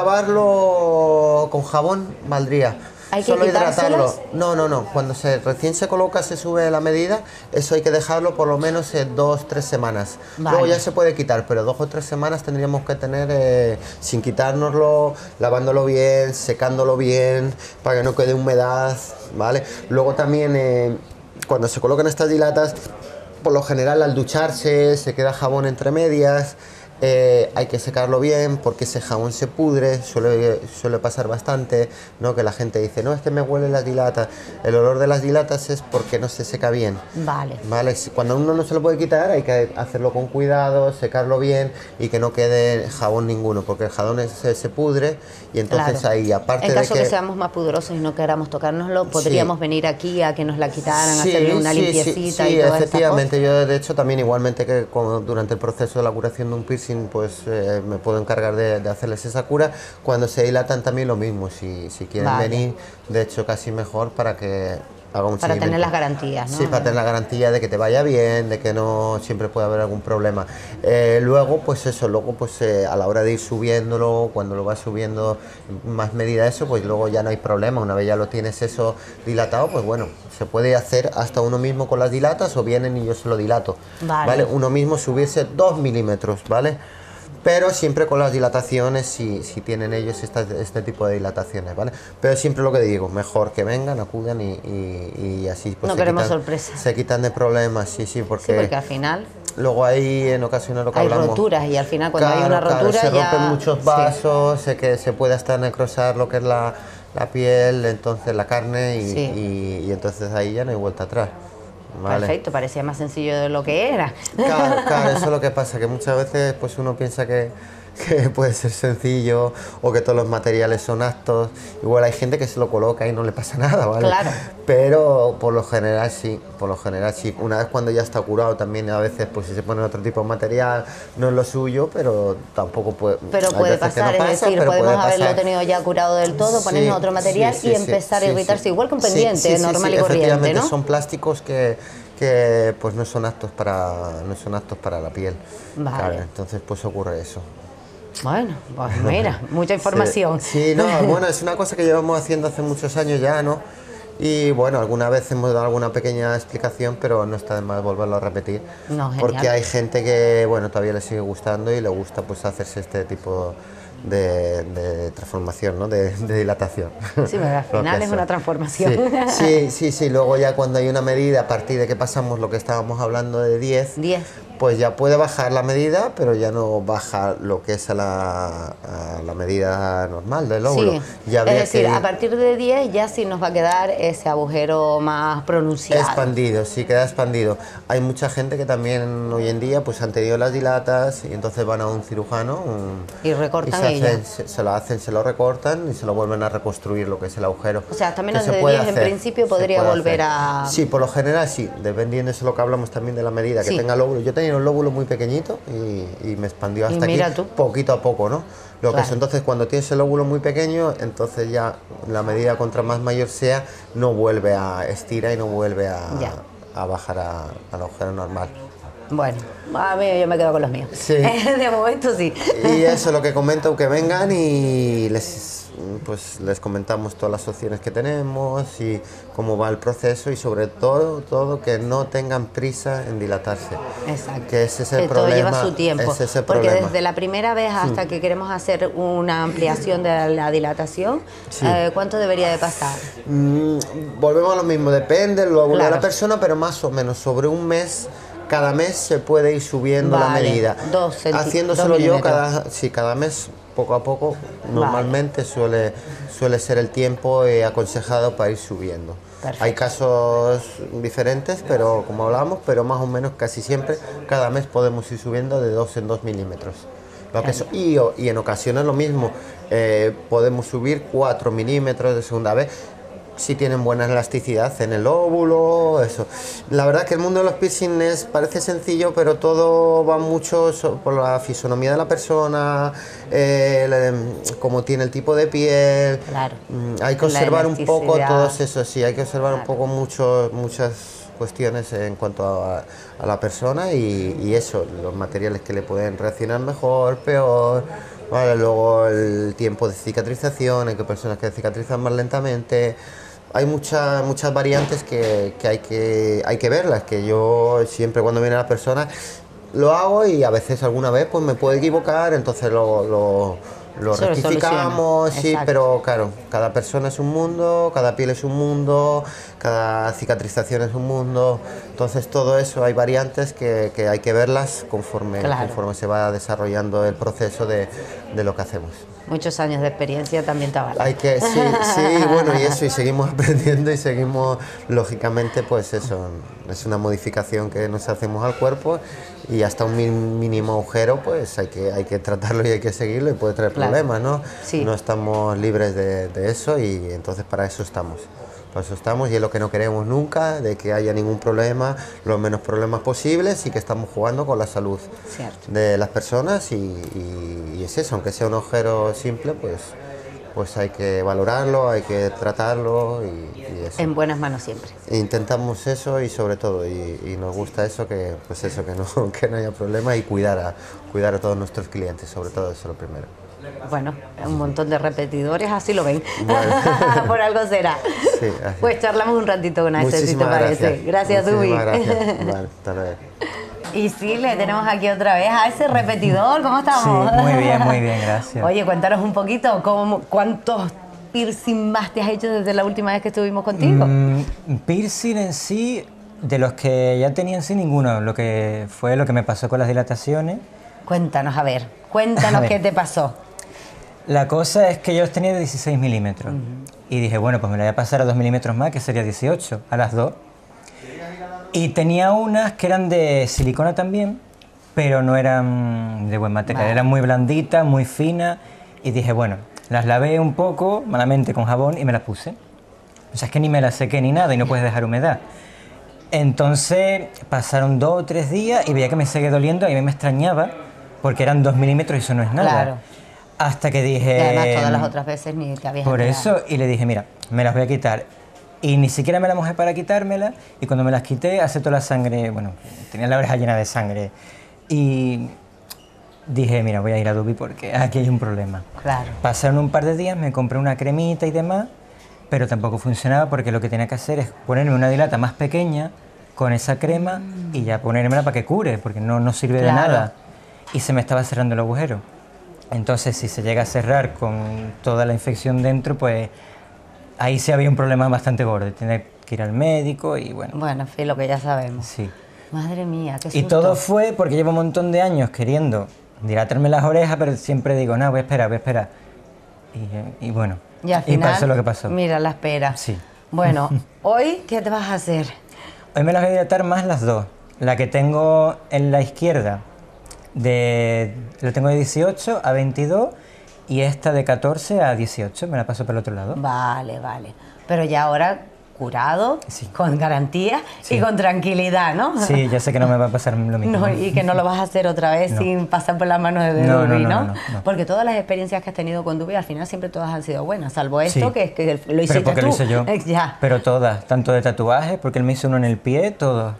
lavarlo con jabón valdría. ¿Hay que Solo hidratarlo. No, no, no. Cuando se recién se coloca, se sube la medida, eso hay que dejarlo por lo menos en dos, tres semanas. Vale. Luego ya se puede quitar, pero dos o tres semanas tendríamos que tener eh, sin quitárnoslo, lavándolo bien, secándolo bien, para que no quede humedad, ¿vale? Luego también, eh, cuando se colocan estas dilatas, por lo general al ducharse se queda jabón entre medias. Eh, hay que secarlo bien porque ese jabón se pudre, suele, suele pasar bastante, ¿no? Que la gente dice, no, es que me huelen las dilatas. El olor de las dilatas es porque no se seca bien. Vale. ¿Vale? Cuando uno no se lo puede quitar hay que hacerlo con cuidado, secarlo bien y que no quede jabón ninguno, porque el jabón se, se pudre y entonces claro. ahí, aparte en de caso que... que seamos más pudorosos y no queramos tocárnoslo, podríamos sí. venir aquí a que nos la quitaran, sí, hacerle una sí, limpiecita sí, y todas efectivamente, esas cosas. Yo de hecho también igualmente que con, durante el proceso de la curación de un piercing pues eh, me puedo encargar de, de hacerles esa cura. Cuando se dilatan también lo mismo, si, si quieren vale. venir, de hecho casi mejor para que haga un para seguimiento. tener las garantías, ¿no? Sí, para tener la garantía de que te vaya bien, de que no siempre puede haber algún problema. Eh, luego, pues eso, luego pues eh, a la hora de ir subiéndolo, cuando lo vas subiendo más medida eso, pues luego ya no hay problema. Una vez ya lo tienes eso dilatado, pues bueno, se puede hacer hasta uno mismo con las dilatas o vienen y yo se lo dilato. Vale. ¿Vale? Uno mismo subirse dos milímetros, ¿vale? pero siempre con las dilataciones, si, si tienen ellos esta, este tipo de dilataciones, ¿vale? Pero siempre lo que digo, mejor que vengan, acudan y, y, y así pues no se, queremos quitan, sorpresas. se quitan de problemas, sí, sí, porque, sí, porque al final luego hay en ocasiones lo que hay hablamos, roturas y al final cuando claro, hay una claro, rotura se ya rompen muchos vasos, sí. se, que se puede hasta necrosar lo que es la, la piel, entonces la carne y, sí. y, y entonces ahí ya no hay vuelta atrás. Vale. Perfecto, parecía más sencillo de lo que era. Claro, claro, eso es lo que pasa, que muchas veces pues uno piensa que, que puede ser sencillo o que todos los materiales son aptos. Igual hay gente que se lo coloca y no le pasa nada, ¿vale? Claro. Pero por lo general sí, por lo general sí. Una vez cuando ya está curado también a veces pues si se pone otro tipo de material no es lo suyo, pero tampoco puede... Pero puede pasar, no pasa, es decir, podemos haberlo pasar. tenido ya curado del todo, ponernos sí, otro material sí, sí, y empezar sí, a irritarse, sí, igual que un pendiente sí, sí, normal sí, sí, y corriente, ¿no? Son plásticos que, que pues no son aptos para, no son aptos para la piel. Vale. Claro, entonces pues ocurre eso. Bueno, pues mira, mucha información. Sí, sí, no, bueno, es una cosa que llevamos haciendo hace muchos años ya, ¿no? Y bueno, alguna vez hemos dado alguna pequeña explicación, pero no está de más volverlo a repetir. No, porque hay gente que, bueno, todavía le sigue gustando y le gusta pues hacerse este tipo de, de transformación, ¿no? De, de dilatación. Sí, pero al final es una transformación. Sí, sí, sí, sí, luego ya cuando hay una medida, a partir de que pasamos lo que estábamos hablando de diez, diez. Pues ya puede bajar la medida, pero ya no baja lo que es a la, a la medida normal del óvulo. Sí, ya es decir, que a partir de diez ya sí nos va a quedar ese agujero más pronunciado. Expandido, sí, queda expandido. Hay mucha gente que también hoy en día pues han tenido las dilatas y entonces van a un cirujano un, y recortan y se, hacen, se, se lo hacen, se lo recortan y se lo vuelven a reconstruir lo que es el agujero. O sea, hasta menos de diez en principio podría volver hacer. a... Sí, por lo general sí, dependiendo de eso lo que hablamos también de la medida que sí. tenga el óvulo. Yo tenía un óvulo muy pequeñito y, y me expandió hasta y mira aquí tú. poquito a poco, ¿no? Lo claro. que es, entonces cuando tienes el óvulo muy pequeño, entonces ya la medida contra más mayor sea, no vuelve a estirar y no vuelve a, a bajar a, al agujero normal. Bueno, a mí yo me quedo con los míos. Sí. De momento sí. Y eso es lo que comento, que vengan y les pues les comentamos todas las opciones que tenemos y cómo va el proceso y sobre todo todo que no tengan prisa en dilatarse. Exacto. Que ese es el que problema. Todo lleva su tiempo. Ese es el porque problema. Desde la primera vez hasta sí. que queremos hacer una ampliación de la dilatación, sí. eh, ¿cuánto debería de pasar? Mm, volvemos a lo mismo, depende del óvulo claro. de la persona, pero más o menos sobre un mes. Cada mes se puede ir subiendo vale. la medida. Dos Haciéndoselo dos yo cada, sí, cada mes, poco a poco, normalmente vale. suele, suele ser el tiempo eh, aconsejado para ir subiendo. Perfecto. Hay casos diferentes, pero como hablamos, pero más o menos casi siempre, cada mes podemos ir subiendo de dos en dos milímetros. Lo que es, y, y en ocasiones lo mismo, eh, podemos subir cuatro milímetros de segunda vez. Si tienen buena elasticidad en el óvulo, eso. La verdad que el mundo de los piercings parece sencillo, pero todo va mucho por la fisonomía de la persona, eh, cómo tiene el tipo de piel. Claro. Hay que observar un poco todos esos, sí, hay que observar claro. un poco mucho, muchas cuestiones en cuanto a, a la persona y, y eso, los materiales que le pueden reaccionar mejor, peor. Vale, luego el tiempo de cicatrización, hay que personas que cicatrizan más lentamente. Hay muchas muchas variantes que, que, hay que hay que verlas, que yo siempre cuando viene la persona lo hago y a veces alguna vez pues me puedo equivocar, entonces lo, lo, lo rectificamos, sí, pero claro, cada persona es un mundo, cada piel es un mundo, cada cicatrización es un mundo, entonces todo eso hay variantes que, que hay que verlas conforme, claro. conforme se va desarrollando el proceso de, de lo que hacemos. Muchos años de experiencia también te vale. Hay que, sí, sí, bueno, y eso, y seguimos aprendiendo y seguimos, lógicamente, pues eso, es una modificación que nos hacemos al cuerpo y hasta un mínimo agujero, pues hay que, hay que tratarlo y hay que seguirlo y puede traer claro. problemas, ¿no? Sí. No estamos libres de, de eso y entonces para eso estamos. Para eso estamos y es lo que no queremos nunca, de que haya ningún problema, los menos problemas posibles y que estamos jugando con la salud Cierto. de las personas y, y, y es eso, aunque sea un agujero simple, pues, pues hay que valorarlo, hay que tratarlo y, y eso. En buenas manos siempre. Intentamos eso y sobre todo, y, y nos gusta eso, que pues eso, que no, que no haya problema y cuidar a, cuidar a todos nuestros clientes, sobre todo eso es lo primero. Bueno, un montón de repetidores, así lo ven. Bueno. Por algo será. Sí, pues charlamos un ratito con Aester, si te parece. Gracias, gracias Dubi. Gracias. Vale, hasta luego. Y sí, le tenemos aquí otra vez a ese repetidor. ¿Cómo estamos? Sí, muy bien, muy bien, gracias. Oye, cuéntanos un poquito, ¿cómo, ¿cuántos piercing más te has hecho desde la última vez que estuvimos contigo? Mm, piercing en sí, de los que ya tenía en sí, ninguno. Lo que fue lo que me pasó con las dilataciones. Cuéntanos, a ver, cuéntanos A ver. qué te pasó. La cosa es que yo los tenía de dieciséis milímetros. Uh-huh. Y dije, bueno, pues me la voy a pasar a dos milímetros más, que sería dieciocho, a las dos. Y tenía unas que eran de silicona también, pero no eran de buen material. Vale. Eran muy blanditas, muy finas. Y dije, bueno, las lavé un poco, malamente, con jabón y me las puse. O sea, es que ni me las sequé ni nada y no puedes dejar humedad. Entonces pasaron dos o tres días y veía que me seguía doliendo y a mí me extrañaba porque eran dos milímetros y eso no es nada. Claro. Hasta que dije... Y además todas las otras veces ni te habías Por enterado. eso, y le dije, mira, me las voy a quitar. Y ni siquiera me las mojé para quitármelas y cuando me las quité, hace toda la sangre, bueno, tenía la oreja llena de sangre. Y dije, mira, voy a ir a Dubi porque aquí hay un problema. Claro. Pasaron un par de días, me compré una cremita y demás, pero tampoco funcionaba porque lo que tenía que hacer es ponerme una dilata más pequeña con esa crema mm. y ya ponérmela para que cure, porque no, no sirve claro. de nada. Y se me estaba cerrando el agujero. Entonces, si se llega a cerrar con toda la infección dentro, pues ahí sí había un problema bastante gordo. Tener que ir al médico y bueno. Bueno, sí, lo que ya sabemos. Sí. Madre mía, qué susto. Y todo fue porque llevo un montón de años queriendo dilatarme las orejas, pero siempre digo, no, voy a esperar, voy a esperar. Y, y bueno, y, al final, y pasó lo que pasó. Mira, la espera. Sí. Bueno, ¿hoy qué te vas a hacer? Hoy me las voy a dilatar más las dos. La que tengo en la izquierda, de, la tengo de dieciocho a veintidós y esta de catorce a dieciocho, me la paso por el otro lado. Vale, vale. Pero ya ahora curado, sí. con garantía sí. y con tranquilidad, ¿no? Sí, ya sé que no me va a pasar lo mismo. No, y que no lo vas a hacer otra vez no. sin pasar por las manos de no, Dubi, no, ¿no? No, no, no, Porque todas las experiencias que has tenido con Dubi, al final siempre todas han sido buenas, salvo esto, sí. que es que lo hiciste Pero porque tú. lo hice yo. ya. Pero todas, tanto de tatuajes, porque él me hizo uno en el pie, todo.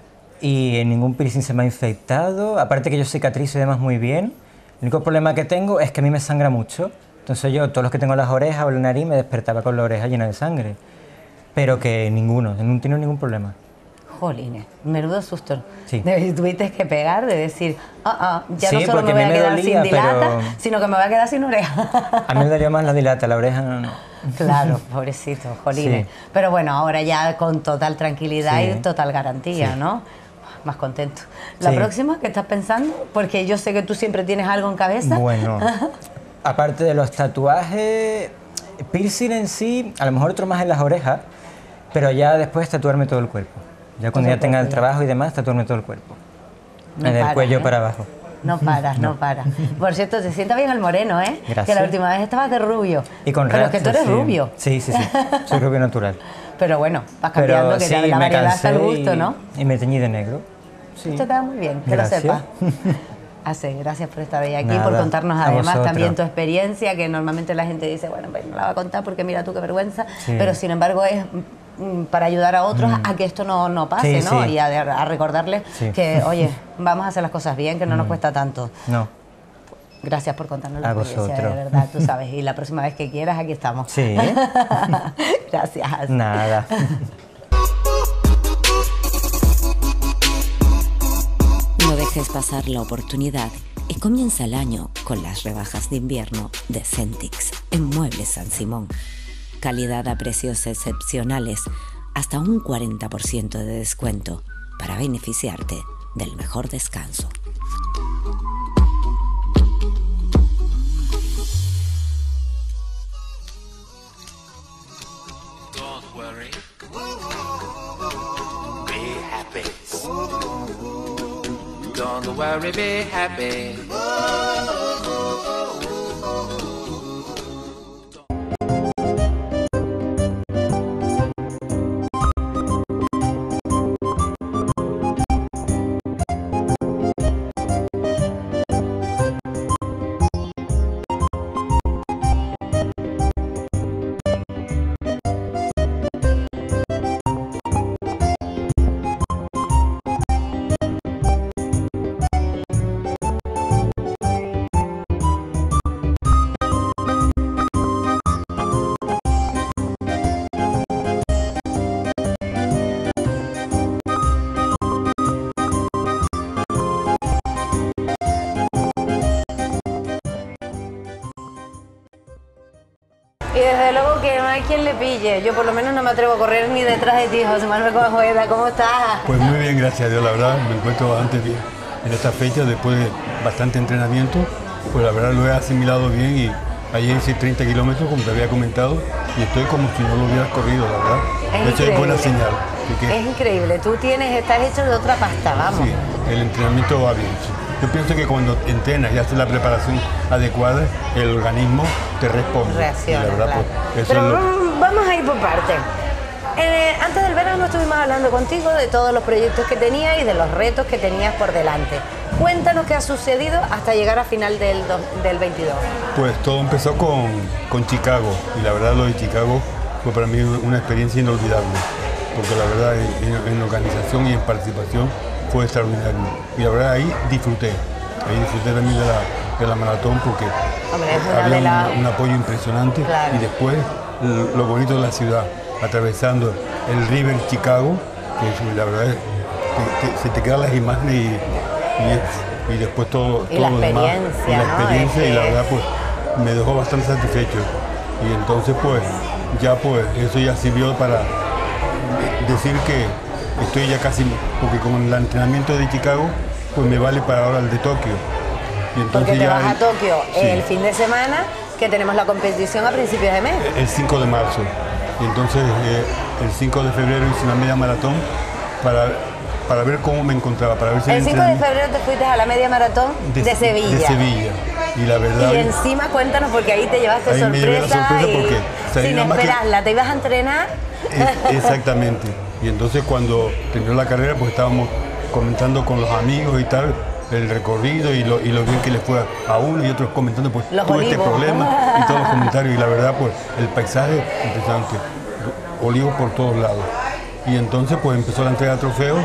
Y en ningún piercing se me ha infectado, aparte que yo cicatrizo y demás muy bien. El único problema que tengo es que a mí me sangra mucho. Entonces yo, todos los que tengo las orejas o la nariz, me despertaba con la oreja llena de sangre. Pero que ninguno, no tengo ningún problema. Jolines, menudo susto. Sí. Tuviste que pegar de decir, ah, ah, ya sí, no solo me voy a me quedar dolía, sin dilata, pero... sino que me voy a quedar sin oreja. A mí me dolió más la dilata, la oreja no. no. Claro, pobrecito, jolines. Sí. Pero bueno, ahora ya con total tranquilidad sí. y total garantía, sí. ¿no? Más contento. ¿La sí. próxima qué estás pensando? Porque yo sé que tú siempre tienes algo en cabeza. Bueno, aparte de los tatuajes, piercing en sí, a lo mejor otro más en las orejas, pero ya después tatuarme todo el cuerpo. Ya cuando ya tenga el trabajo y demás, tatuarme todo el cuerpo. No Desde paras, el cuello ¿eh? para abajo. No paras, no, no paras. Por cierto, te sienta bien el moreno, ¿eh? Gracias. Que la última vez estabas de rubio. Y con Pero rastas, que tú eres sí. rubio. Sí, sí, sí. Soy rubio natural. Pero bueno, vas cambiando, Pero, que sí, la variedad está al gusto, y, ¿no? Y me teñí de negro. Sí. Esto queda muy bien, que Gracias. lo sepas. Así, gracias por estar hoy aquí, Nada, por contarnos además vosotros. también tu experiencia, que normalmente la gente dice, bueno, pues no la va a contar porque mira tú qué vergüenza, sí. pero sin embargo es para ayudar a otros mm. a que esto no, no pase, sí, ¿no? Sí. Y a, a recordarles sí. que, oye, vamos a hacer las cosas bien, que no mm. nos cuesta tanto. No. Gracias por contarnos la a experiencia, vosotros. de verdad, tú sabes. Y la próxima vez que quieras, aquí estamos. Sí. Gracias. Nada. No dejes pasar la oportunidad y comienza el año con las rebajas de invierno de Centix en Muebles San Simón. Calidad a precios excepcionales, hasta un cuarenta por ciento de descuento para beneficiarte del mejor descanso. Don't worry. Be happy. Don't worry, be happy. Y desde luego que no hay quien le pille. Yo por lo menos no me atrevo a correr ni detrás de ti, José Manuel Ojeda. ¿Cómo estás? Pues muy bien, gracias a Dios, la verdad, me encuentro bastante bien. En esta fecha, después de bastante entrenamiento, pues la verdad lo he asimilado bien y ayer hice treinta kilómetros, como te había comentado, y estoy como si no lo hubieras corrido, la verdad. Es de hecho, es buena señal. Que... Es increíble, tú tienes, estás hecho de otra pasta, vamos. Sí, el entrenamiento va bien. Sí. Yo pienso que cuando entrenas y haces la preparación adecuada, el organismo te responde. Reacciona, y la verdad, claro. pues, eso Pero es lo... vamos a ir por partes. Eh, antes del verano estuvimos hablando contigo de todos los proyectos que tenías y de los retos que tenías por delante. Cuéntanos qué ha sucedido hasta llegar a final del, del veintidós. Pues todo empezó con, con Chicago, y la verdad lo de Chicago fue para mí una experiencia inolvidable, porque la verdad en, en organización y en participación fue extraordinario. Y la verdad ahí disfruté, ahí disfruté también de la, de la maratón porque Hombre, es una había de la... un, un apoyo impresionante, claro. Y después lo bonito de la ciudad, atravesando el River Chicago, que la verdad te, te, se te quedan las imágenes y, y, y después todo, y todo la lo demás. experiencia, Y la ¿no? experiencia, es y la que... verdad pues me dejó bastante satisfecho. Y entonces pues ya pues eso ya sirvió para decir que estoy ya casi, porque con el entrenamiento de Chicago pues me vale para ahora el de Tokio. Y entonces porque te vas el, a Tokio sí. el fin de semana, que tenemos la competición a principios de mes. El cinco de marzo. Y entonces eh, el cinco de febrero hice una media maratón para, para ver cómo me encontraba. Para ver si el cinco de febrero te fuiste a la media maratón de, de Sevilla. De Sevilla. Y la verdad... Y encima cuéntanos, porque ahí te llevaste ahí sorpresa, me llevé la sorpresa y porque sin esperarla, que... ¿te ibas a entrenar? Es, exactamente. Y entonces cuando terminó la carrera pues estábamos comentando con los amigos y tal el recorrido y lo, y lo bien que les fue a uno y otros comentando pues los tuve olivos. Este problema y todos los comentarios y la verdad pues el paisaje impresionante, olivos por todos lados. Y entonces pues empezó la entrega de trofeos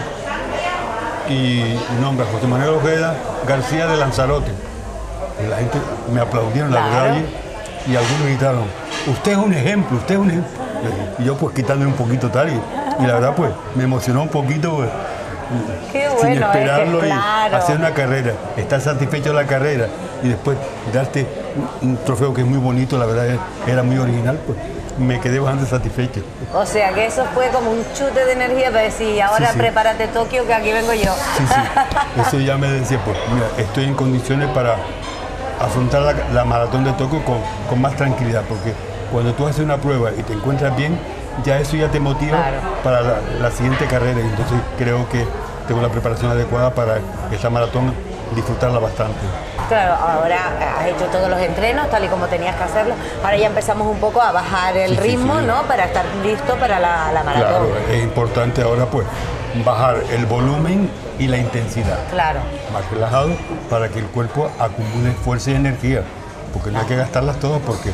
y nombra José Manuel Ojeda García de Lanzarote. Y la gente me aplaudieron, claro. La verdad, y, y algunos gritaron, usted es un ejemplo, usted es un ejemplo. Y yo pues quitándome un poquito tal y, y la verdad pues me emocionó un poquito pues, qué sin bueno, esperarlo, es que, claro. Y hacer una carrera, estar satisfecho de la carrera y después darte un, un trofeo que es muy bonito, la verdad era muy original, pues me quedé bastante satisfecho. O sea que eso fue como un chute de energía para decir, ahora sí, sí. prepárate Tokio que aquí vengo yo. Sí, sí, eso ya me decía, pues mira, estoy en condiciones para afrontar la, la maratón de Tokio con, con más tranquilidad, porque cuando tú haces una prueba y te encuentras bien, ya eso ya te motiva claro. para la, la siguiente carrera, y entonces creo que tengo la preparación adecuada para esta maratón, disfrutarla bastante. Claro, ahora has hecho todos los entrenos tal y como tenías que hacerlo, ahora ya empezamos un poco a bajar el sí, ritmo, sí, sí. ¿no? Para estar listo para la, la maratón. Claro, es importante ahora pues bajar el volumen y la intensidad. Claro. Más relajado para que el cuerpo acumule fuerza y energía, porque no hay que gastarlas todas, porque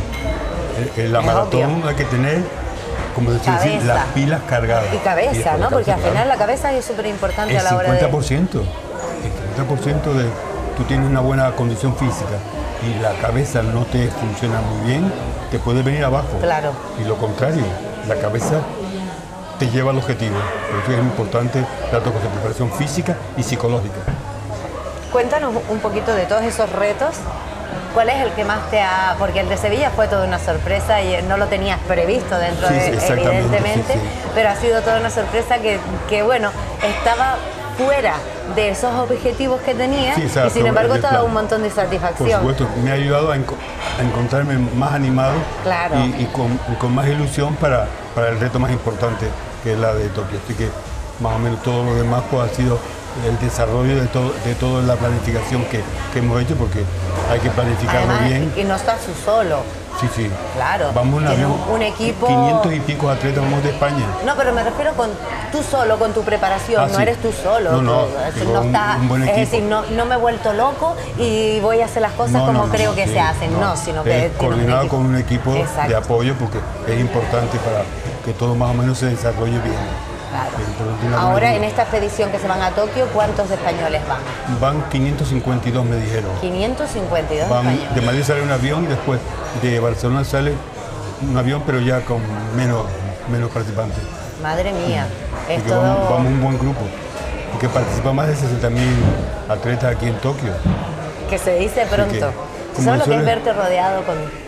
en la es maratón obvio. Hay que tener, como decir, las pilas cargadas. Y cabeza, y ¿no? Porque al final la cabeza es súper importante a la hora de... El cincuenta por ciento, el treinta por ciento de... Tú tienes una buena condición física y la cabeza no te funciona muy bien, te puede venir abajo. Claro. Y lo contrario, la cabeza te lleva al objetivo. Por eso es importante la preparación física y psicológica. Cuéntanos un poquito de todos esos retos. ¿Cuál es el que más te ha...? Porque el de Sevilla fue toda una sorpresa y no lo tenías previsto dentro sí, de... Evidentemente, sí, sí. Pero ha sido toda una sorpresa que, que bueno, estaba fuera de esos objetivos que tenías sí, y sin embargo te ha dado un montón de satisfacción. Por supuesto, me ha ayudado a, enco a encontrarme más animado claro. y, y, con, y con más ilusión para, para el reto más importante, que es la de Tokio. Así que más o menos todo lo demás pues, ha sido el desarrollo de, todo, de toda la planificación que, que hemos hecho, porque hay que planificarlo Además, bien. Y no estás tú solo. Sí, sí. Claro. Vamos un avión, un equipo... quinientos y pico atletas vamos de España. No, pero me refiero con tú solo, con tu preparación, ah, no sí. eres tú solo. No, no, tú, no está, un, un buen equipo. Es decir, no, no me he vuelto loco y voy a hacer las cosas no, como no, creo no, que sí, se hacen, no, no sino que... Es coordinado un con un equipo Exacto. de apoyo, porque es importante para que todo más o menos se desarrolle bien. Claro. Ahora en esta expedición que se van a Tokio, ¿cuántos españoles van? Van quinientos cincuenta y dos, me dijeron. quinientos cincuenta y dos van, españoles. De Madrid sale un avión y después de Barcelona sale un avión, pero ya con menos, menos participantes. Madre mía. Sí. Es todo... vamos, vamos un buen grupo, porque participan más de sesenta mil atletas aquí en Tokio. Que se dice pronto. ¿Sabes lo que es verte rodeado con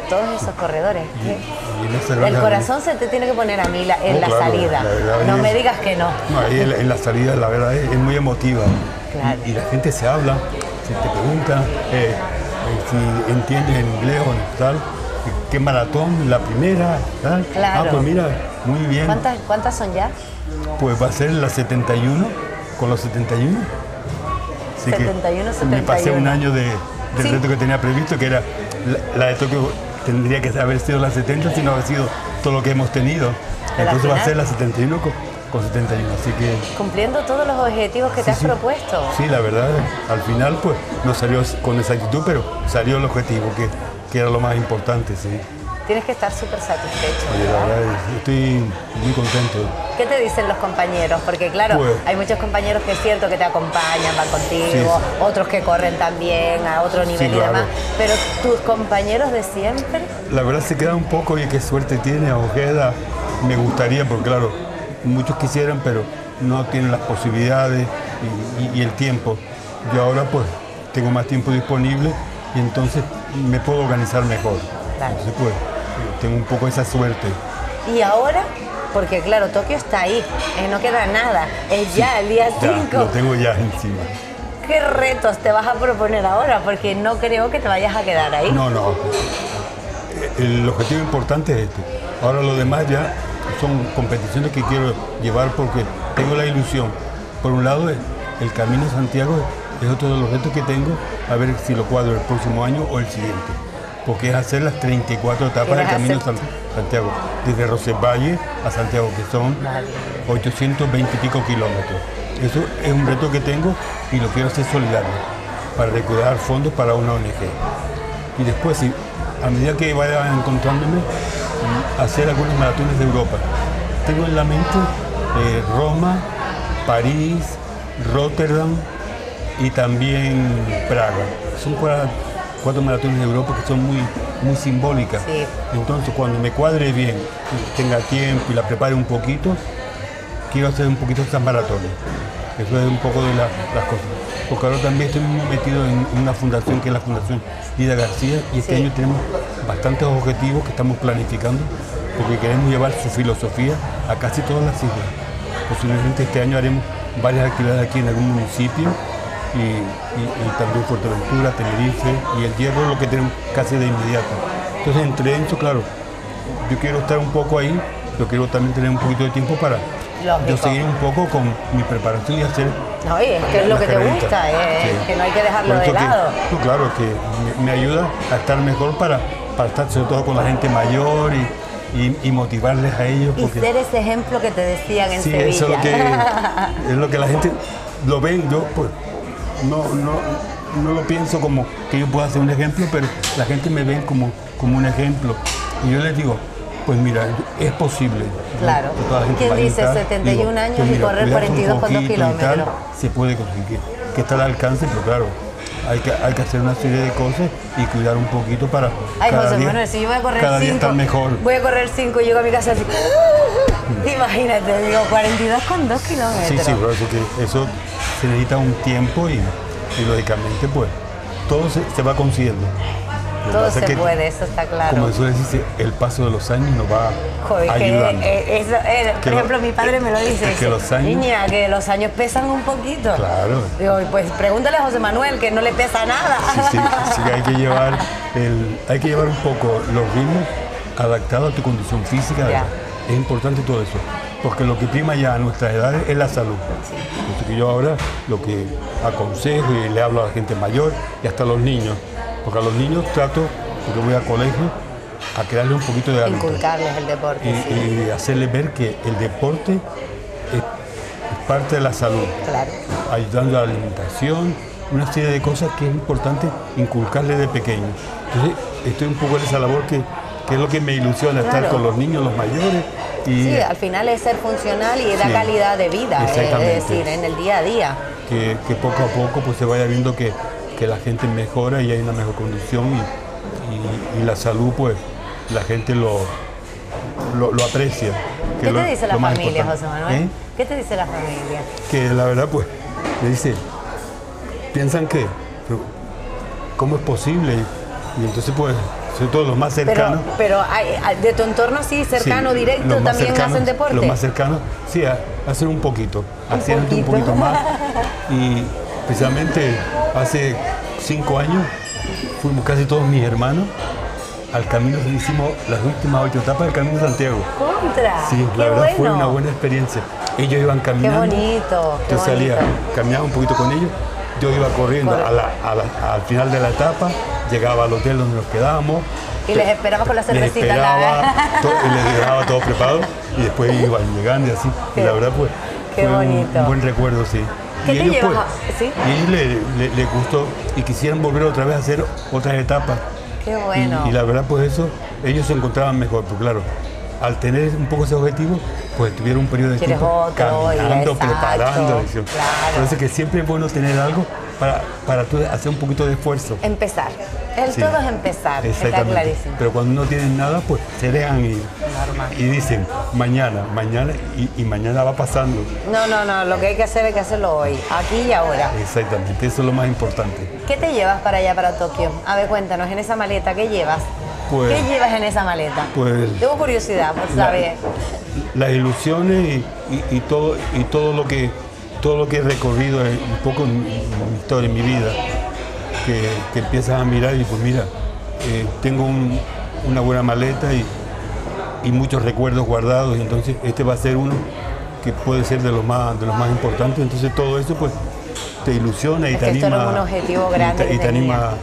todos esos corredores. Y, y en esa El granja- corazón se te tiene que poner a mí la- en Oh, la claro, salida. la verdad No es- me digas que no. No, ahí en la, en la salida la verdad es, es muy emotiva. Claro. Y, y la gente se habla, se te pregunta eh, eh, si entiendes en inglés o tal, qué maratón, la primera, tal. Claro. Ah, pues mira, muy bien. ¿Cuántas, ¿Cuántas son ya? Pues va a ser la setenta y uno, con los setenta y uno. Así que setenta y uno, me pasé setenta y un uno. año de, del Sí. reto que tenía previsto, que era la, la de Tokio, tendría que haber sido la setenta, si no haber sido todo lo que hemos tenido. ¿De la Entonces va a final? ser la setenta y uno con, con setenta y uno, así que... Cumpliendo todos los objetivos que te Sí, has sí. propuesto. Sí, la verdad, al final pues no salió con exactitud, pero salió el objetivo, que, que era lo más importante, sí. Tienes que estar súper satisfecho. Oye, la ¿verdad? verdad, estoy muy contento. ¿Qué te dicen los compañeros? Porque claro, Pues- hay muchos compañeros que es cierto que te acompañan, van contigo, Sí, sí. otros que corren también a otro nivel Sí, y claro. demás. Pero tus compañeros de siempre, La verdad se queda un poco, oye, qué suerte tiene Ojeda. Me gustaría, porque claro, muchos quisieran, pero no tienen las posibilidades y, y- y el tiempo. Yo ahora pues tengo más tiempo disponible y entonces me puedo organizar mejor. Claro. Entonces pues tengo un poco esa suerte. y ahora, porque claro, Tokio está ahí, eh, no queda nada, es ya el día Ya, cinco. lo tengo ya encima. ¿Qué retos te vas a proponer ahora? Porque no creo que te vayas a quedar ahí. No, no. El objetivo importante es este. Ahora lo demás ya son competiciones que quiero llevar porque tengo la ilusión. Por un lado, el el Camino de Santiago es otro de los retos que tengo, a ver si lo cuadro el próximo año o el siguiente. Porque es hacer las treinta y cuatro etapas del ¿Quieres Camino de hacer? San- Santiago, desde Rosevalle a Santiago, que son Vale. ochocientos veinte y pico kilómetros. Eso es un reto que tengo y lo quiero hacer solidario, para recaudar fondos para una O N G. Y después, si, a medida que vaya encontrándome, mm, hacer algunos maratones de Europa. Tengo en la mente eh, Roma, París, Rotterdam y también Praga. Son cuatro, cuatro maratones de Europa que son muy, muy simbólicas. Sí. Entonces, cuando me cuadre bien, tenga tiempo y la prepare un poquito, quiero hacer un poquito estas maratones. Eso es un poco de la- las cosas. Porque ahora también estoy muy metido en una fundación que es la Fundación Lida García y este Sí. año tenemos bastantes objetivos que estamos planificando porque queremos llevar su filosofía a casi todas las islas. Posiblemente este año haremos varias actividades aquí en algún municipio y, y- y también Fuerteventura, Tenerife y el Hierro, lo que tenemos casi de inmediato. Entonces, entre eso, claro, yo quiero estar un poco ahí, pero quiero también tener un poquito de tiempo para Lógico. yo seguir un poco con mi preparación y hacer. No, y es que es lo las que te carreritas. gusta, eh, Sí. que no hay que dejarlo Por de eso que- lado. no, claro, que me, me ayuda a estar mejor para, para estar sobre todo con la gente mayor y, y- y motivarles a ellos. Y Porque, ser ese ejemplo que te decían en sí, Sevilla. eso es lo que, es lo que la gente lo ven. Yo pues no, no, no lo pienso como que yo pueda ser un ejemplo, pero la gente me ve como, como un ejemplo. Y yo les digo, pues mira, es posible. Claro. Que toda la gente ¿Quién vaya y dice tal. setenta y un Digo, años pues y mira, correr cuidarse un cuarenta y dos con dos poquito y tal, kilómetros? se puede conseguir, que está al alcance, pero claro, hay que, hay que hacer una serie de cosas y cuidar un poquito para Ay, cada José día, Manuel, si yo voy a correr cada día cinco, estar mejor. voy a correr cinco y llego a mi casa así. Imagínate, digo, cuarenta y dos con dos kilómetros. Sí, sí, por eso que eso se necesita un tiempo y, y lógicamente pues todo se, se va consiguiendo. Lo que Todo pasa se es que, puede, eso está claro. como suele decirse, el paso de los años nos va Joder, que, ayudando. eh, eso, eh, por Que lo- ejemplo, mi padre me lo dice. es que dice, los años- Niña, que los años pesan un poquito. Claro. Digo, pues pregúntale a José Manuel, que no le pesa nada. Sí, sí, sí, hay que llevar el, hay que llevar un poco los ritmos adaptados a tu condición física. Ya. Es importante todo eso, porque lo que prima ya a nuestras edades es la salud. Por eso que yo ahora lo que aconsejo y le hablo a la gente mayor y hasta a los niños, porque a los niños trato, porque voy a colegio, a crearles un poquito de hábito Inculcarles el deporte, y, sí. y hacerles ver que el deporte es, es parte de la salud, Claro. ayudando a la alimentación, una serie de cosas que es importante inculcarle de pequeño. Entonces, estoy un poco en esa labor que, que es lo que me ilusiona, estar Claro. con los niños, los mayores. Y Sí, al final es ser funcional y da Sí, calidad de vida, eh, exactamente. es decir, en el día a día. que, que poco a poco pues, se vaya viendo que, que la gente mejora y hay una mejor condición y, y- y la salud, pues la gente lo, lo, lo aprecia. que ¿Qué lo- te dice la lo más familia, importante. José Manuel? ¿Eh? ¿Qué te dice la familia? Que la verdad, pues, le dice, piensan que, pero, ¿cómo es posible? Y entonces, pues, sobre todo los más Pero, cercanos. pero hay- hay- de tu entorno así, cercano, Sí, directo, los más también cercanos- hacen deporte. Los más cercanos, sí, a, hacer un poquito, hacer un poquito. poquito más. Y precisamente hace cinco años fuimos casi todos mis hermanos al camino, hicimos las últimas ocho etapas del Camino de Santiago. Contra. Sí, Qué la verdad fue bueno. una buena experiencia. Ellos iban Qué caminando. bonito, qué Yo salía, bonito. caminaba un poquito con ellos. Yo iba corriendo Correcto. a la- a la- al final de la etapa, llegaba al hotel donde nos quedábamos. Y les esperaba con la Les cervecita. esperaba, la- to- y les dejaba todo preparado y después iban llegando y así. Y la verdad, pues, Qué fue un- bonito. Un, buen recuerdo, sí. ¿Qué y te ellos, llevas pues, a- sí? y a ellos les le, le gustó y quisieran volver otra vez a hacer otras etapas. Qué Y- bueno. Y, la verdad, pues eso, ellos se encontraban mejor, porque claro, al tener un poco ese objetivo, pues tuvieron un periodo de Quieres tiempo otro, y caminando, exacto, preparando. ¿sí? claro. Entonces que siempre es bueno tener algo para, para tú hacer un poquito de esfuerzo. Empezar. El Sí. todo es empezar, está Exactamente. clarísimo. Pero cuando no tienen nada, pues se dejan ir. Normal. Y dicen, mañana, mañana, y, y mañana va pasando. No, no, no, lo que hay que hacer hay que hacerlo hoy, aquí y ahora. Exactamente, eso es lo más importante. ¿Qué te llevas para allá, para Tokio? A ver, cuéntanos, en esa maleta, ¿qué llevas? Pues- ¿Qué llevas en esa maleta? Pues- Tengo curiosidad, por La- saber. Las ilusiones y, y- y todo, y todo lo que todo lo que he recorrido en- un poco en mi, en mi historia, en mi vida, que, que empiezas a mirar y pues mira, eh, tengo un- una buena maleta y, y muchos recuerdos guardados, y entonces este va a ser uno que puede ser de los más, de los más importantes, entonces todo eso pues te ilusiona y Es te que esto anima. era un objetivo grande y te, que y te tenía. anima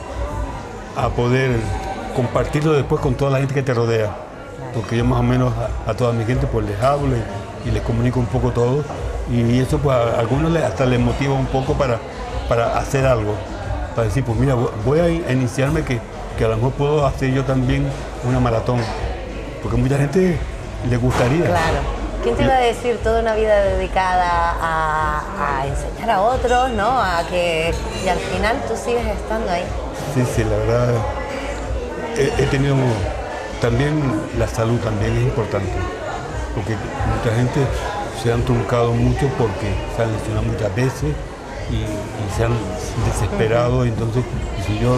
a poder compartirlo después con toda la gente que te rodea. Porque yo más o menos a, a toda mi gente pues les hablo y, y les comunico un poco todo. Y eso pues a algunos les- hasta les motiva un poco para, para hacer algo. Para decir, pues mira, voy a in- iniciarme que, que a lo mejor puedo hacer yo también una maratón. Porque mucha gente le gustaría. Claro. ¿Quién te iba a decir toda una vida dedicada a, a enseñar a otros, ¿no? A que, y al final tú sigues estando ahí. Sí, sí, la verdad. He, he tenido también la salud también es importante, porque mucha gente se han truncado mucho porque se han lesionado muchas veces y, y se han desesperado. Y entonces, si yo,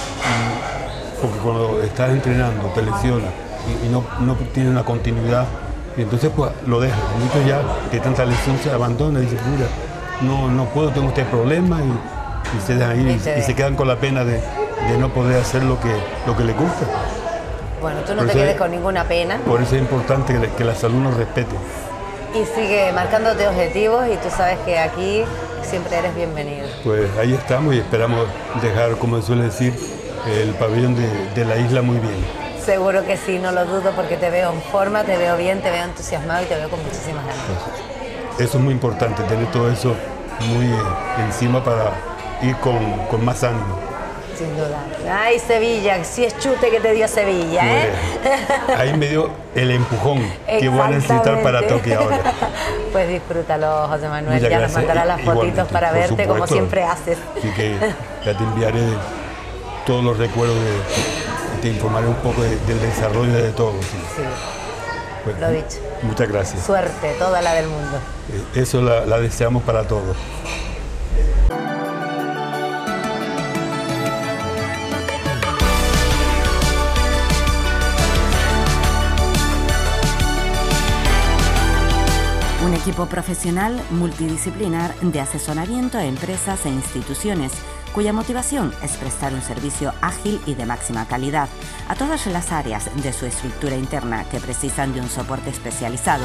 mm, porque cuando estás entrenando te lesionas y, y no, no tienes una continuidad, y entonces pues lo dejas. Muchos ya de tanta lesión se abandonan y dicen, mira, no, no puedo, tengo este problema, y, y se dejan ir Y y, se y se quedan con la pena de, de no poder hacer lo que, lo que les gusta. Bueno, tú no Por te eso quedes es- con ninguna pena Por eso es importante que, que la salud nos respete. y sigue marcándote objetivos y tú sabes que aquí siempre eres bienvenido. Pues ahí estamos y esperamos dejar, como se suele decir, el pabellón de, de la isla muy bien. Seguro que sí, no lo dudo porque te veo en forma, te veo bien, te veo entusiasmado y te veo con muchísimas ganas. Eso es muy importante, tener todo eso muy eh, encima para ir con, con más ánimo. Sin duda. Ay, Sevilla, si es chute que te dio Sevilla, ¿eh? Pues, ahí me dio el empujón que voy a necesitar para Exactamente. Tokio ahora. Pues disfrútalo, José Manuel. Muchas Ya nos gracias. mandarás las Igualmente, fotitos para por verte como supuesto. siempre haces. Así que ya te enviaré todos los recuerdos, de, te informaré un poco de- del desarrollo de todo. sí. Sí, Pues, lo dicho. Muchas gracias. Suerte, toda la del mundo. Eh, Eso la, la deseamos para todos. Un equipo profesional multidisciplinar de asesoramiento a empresas e instituciones cuya motivación es prestar un servicio ágil y de máxima calidad a todas las áreas de su estructura interna que precisan de un soporte especializado.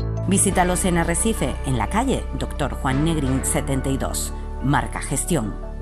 Visítalos en Arrecife, en la calle Doctor Juan Negrín setenta y dos. Marca Gestión.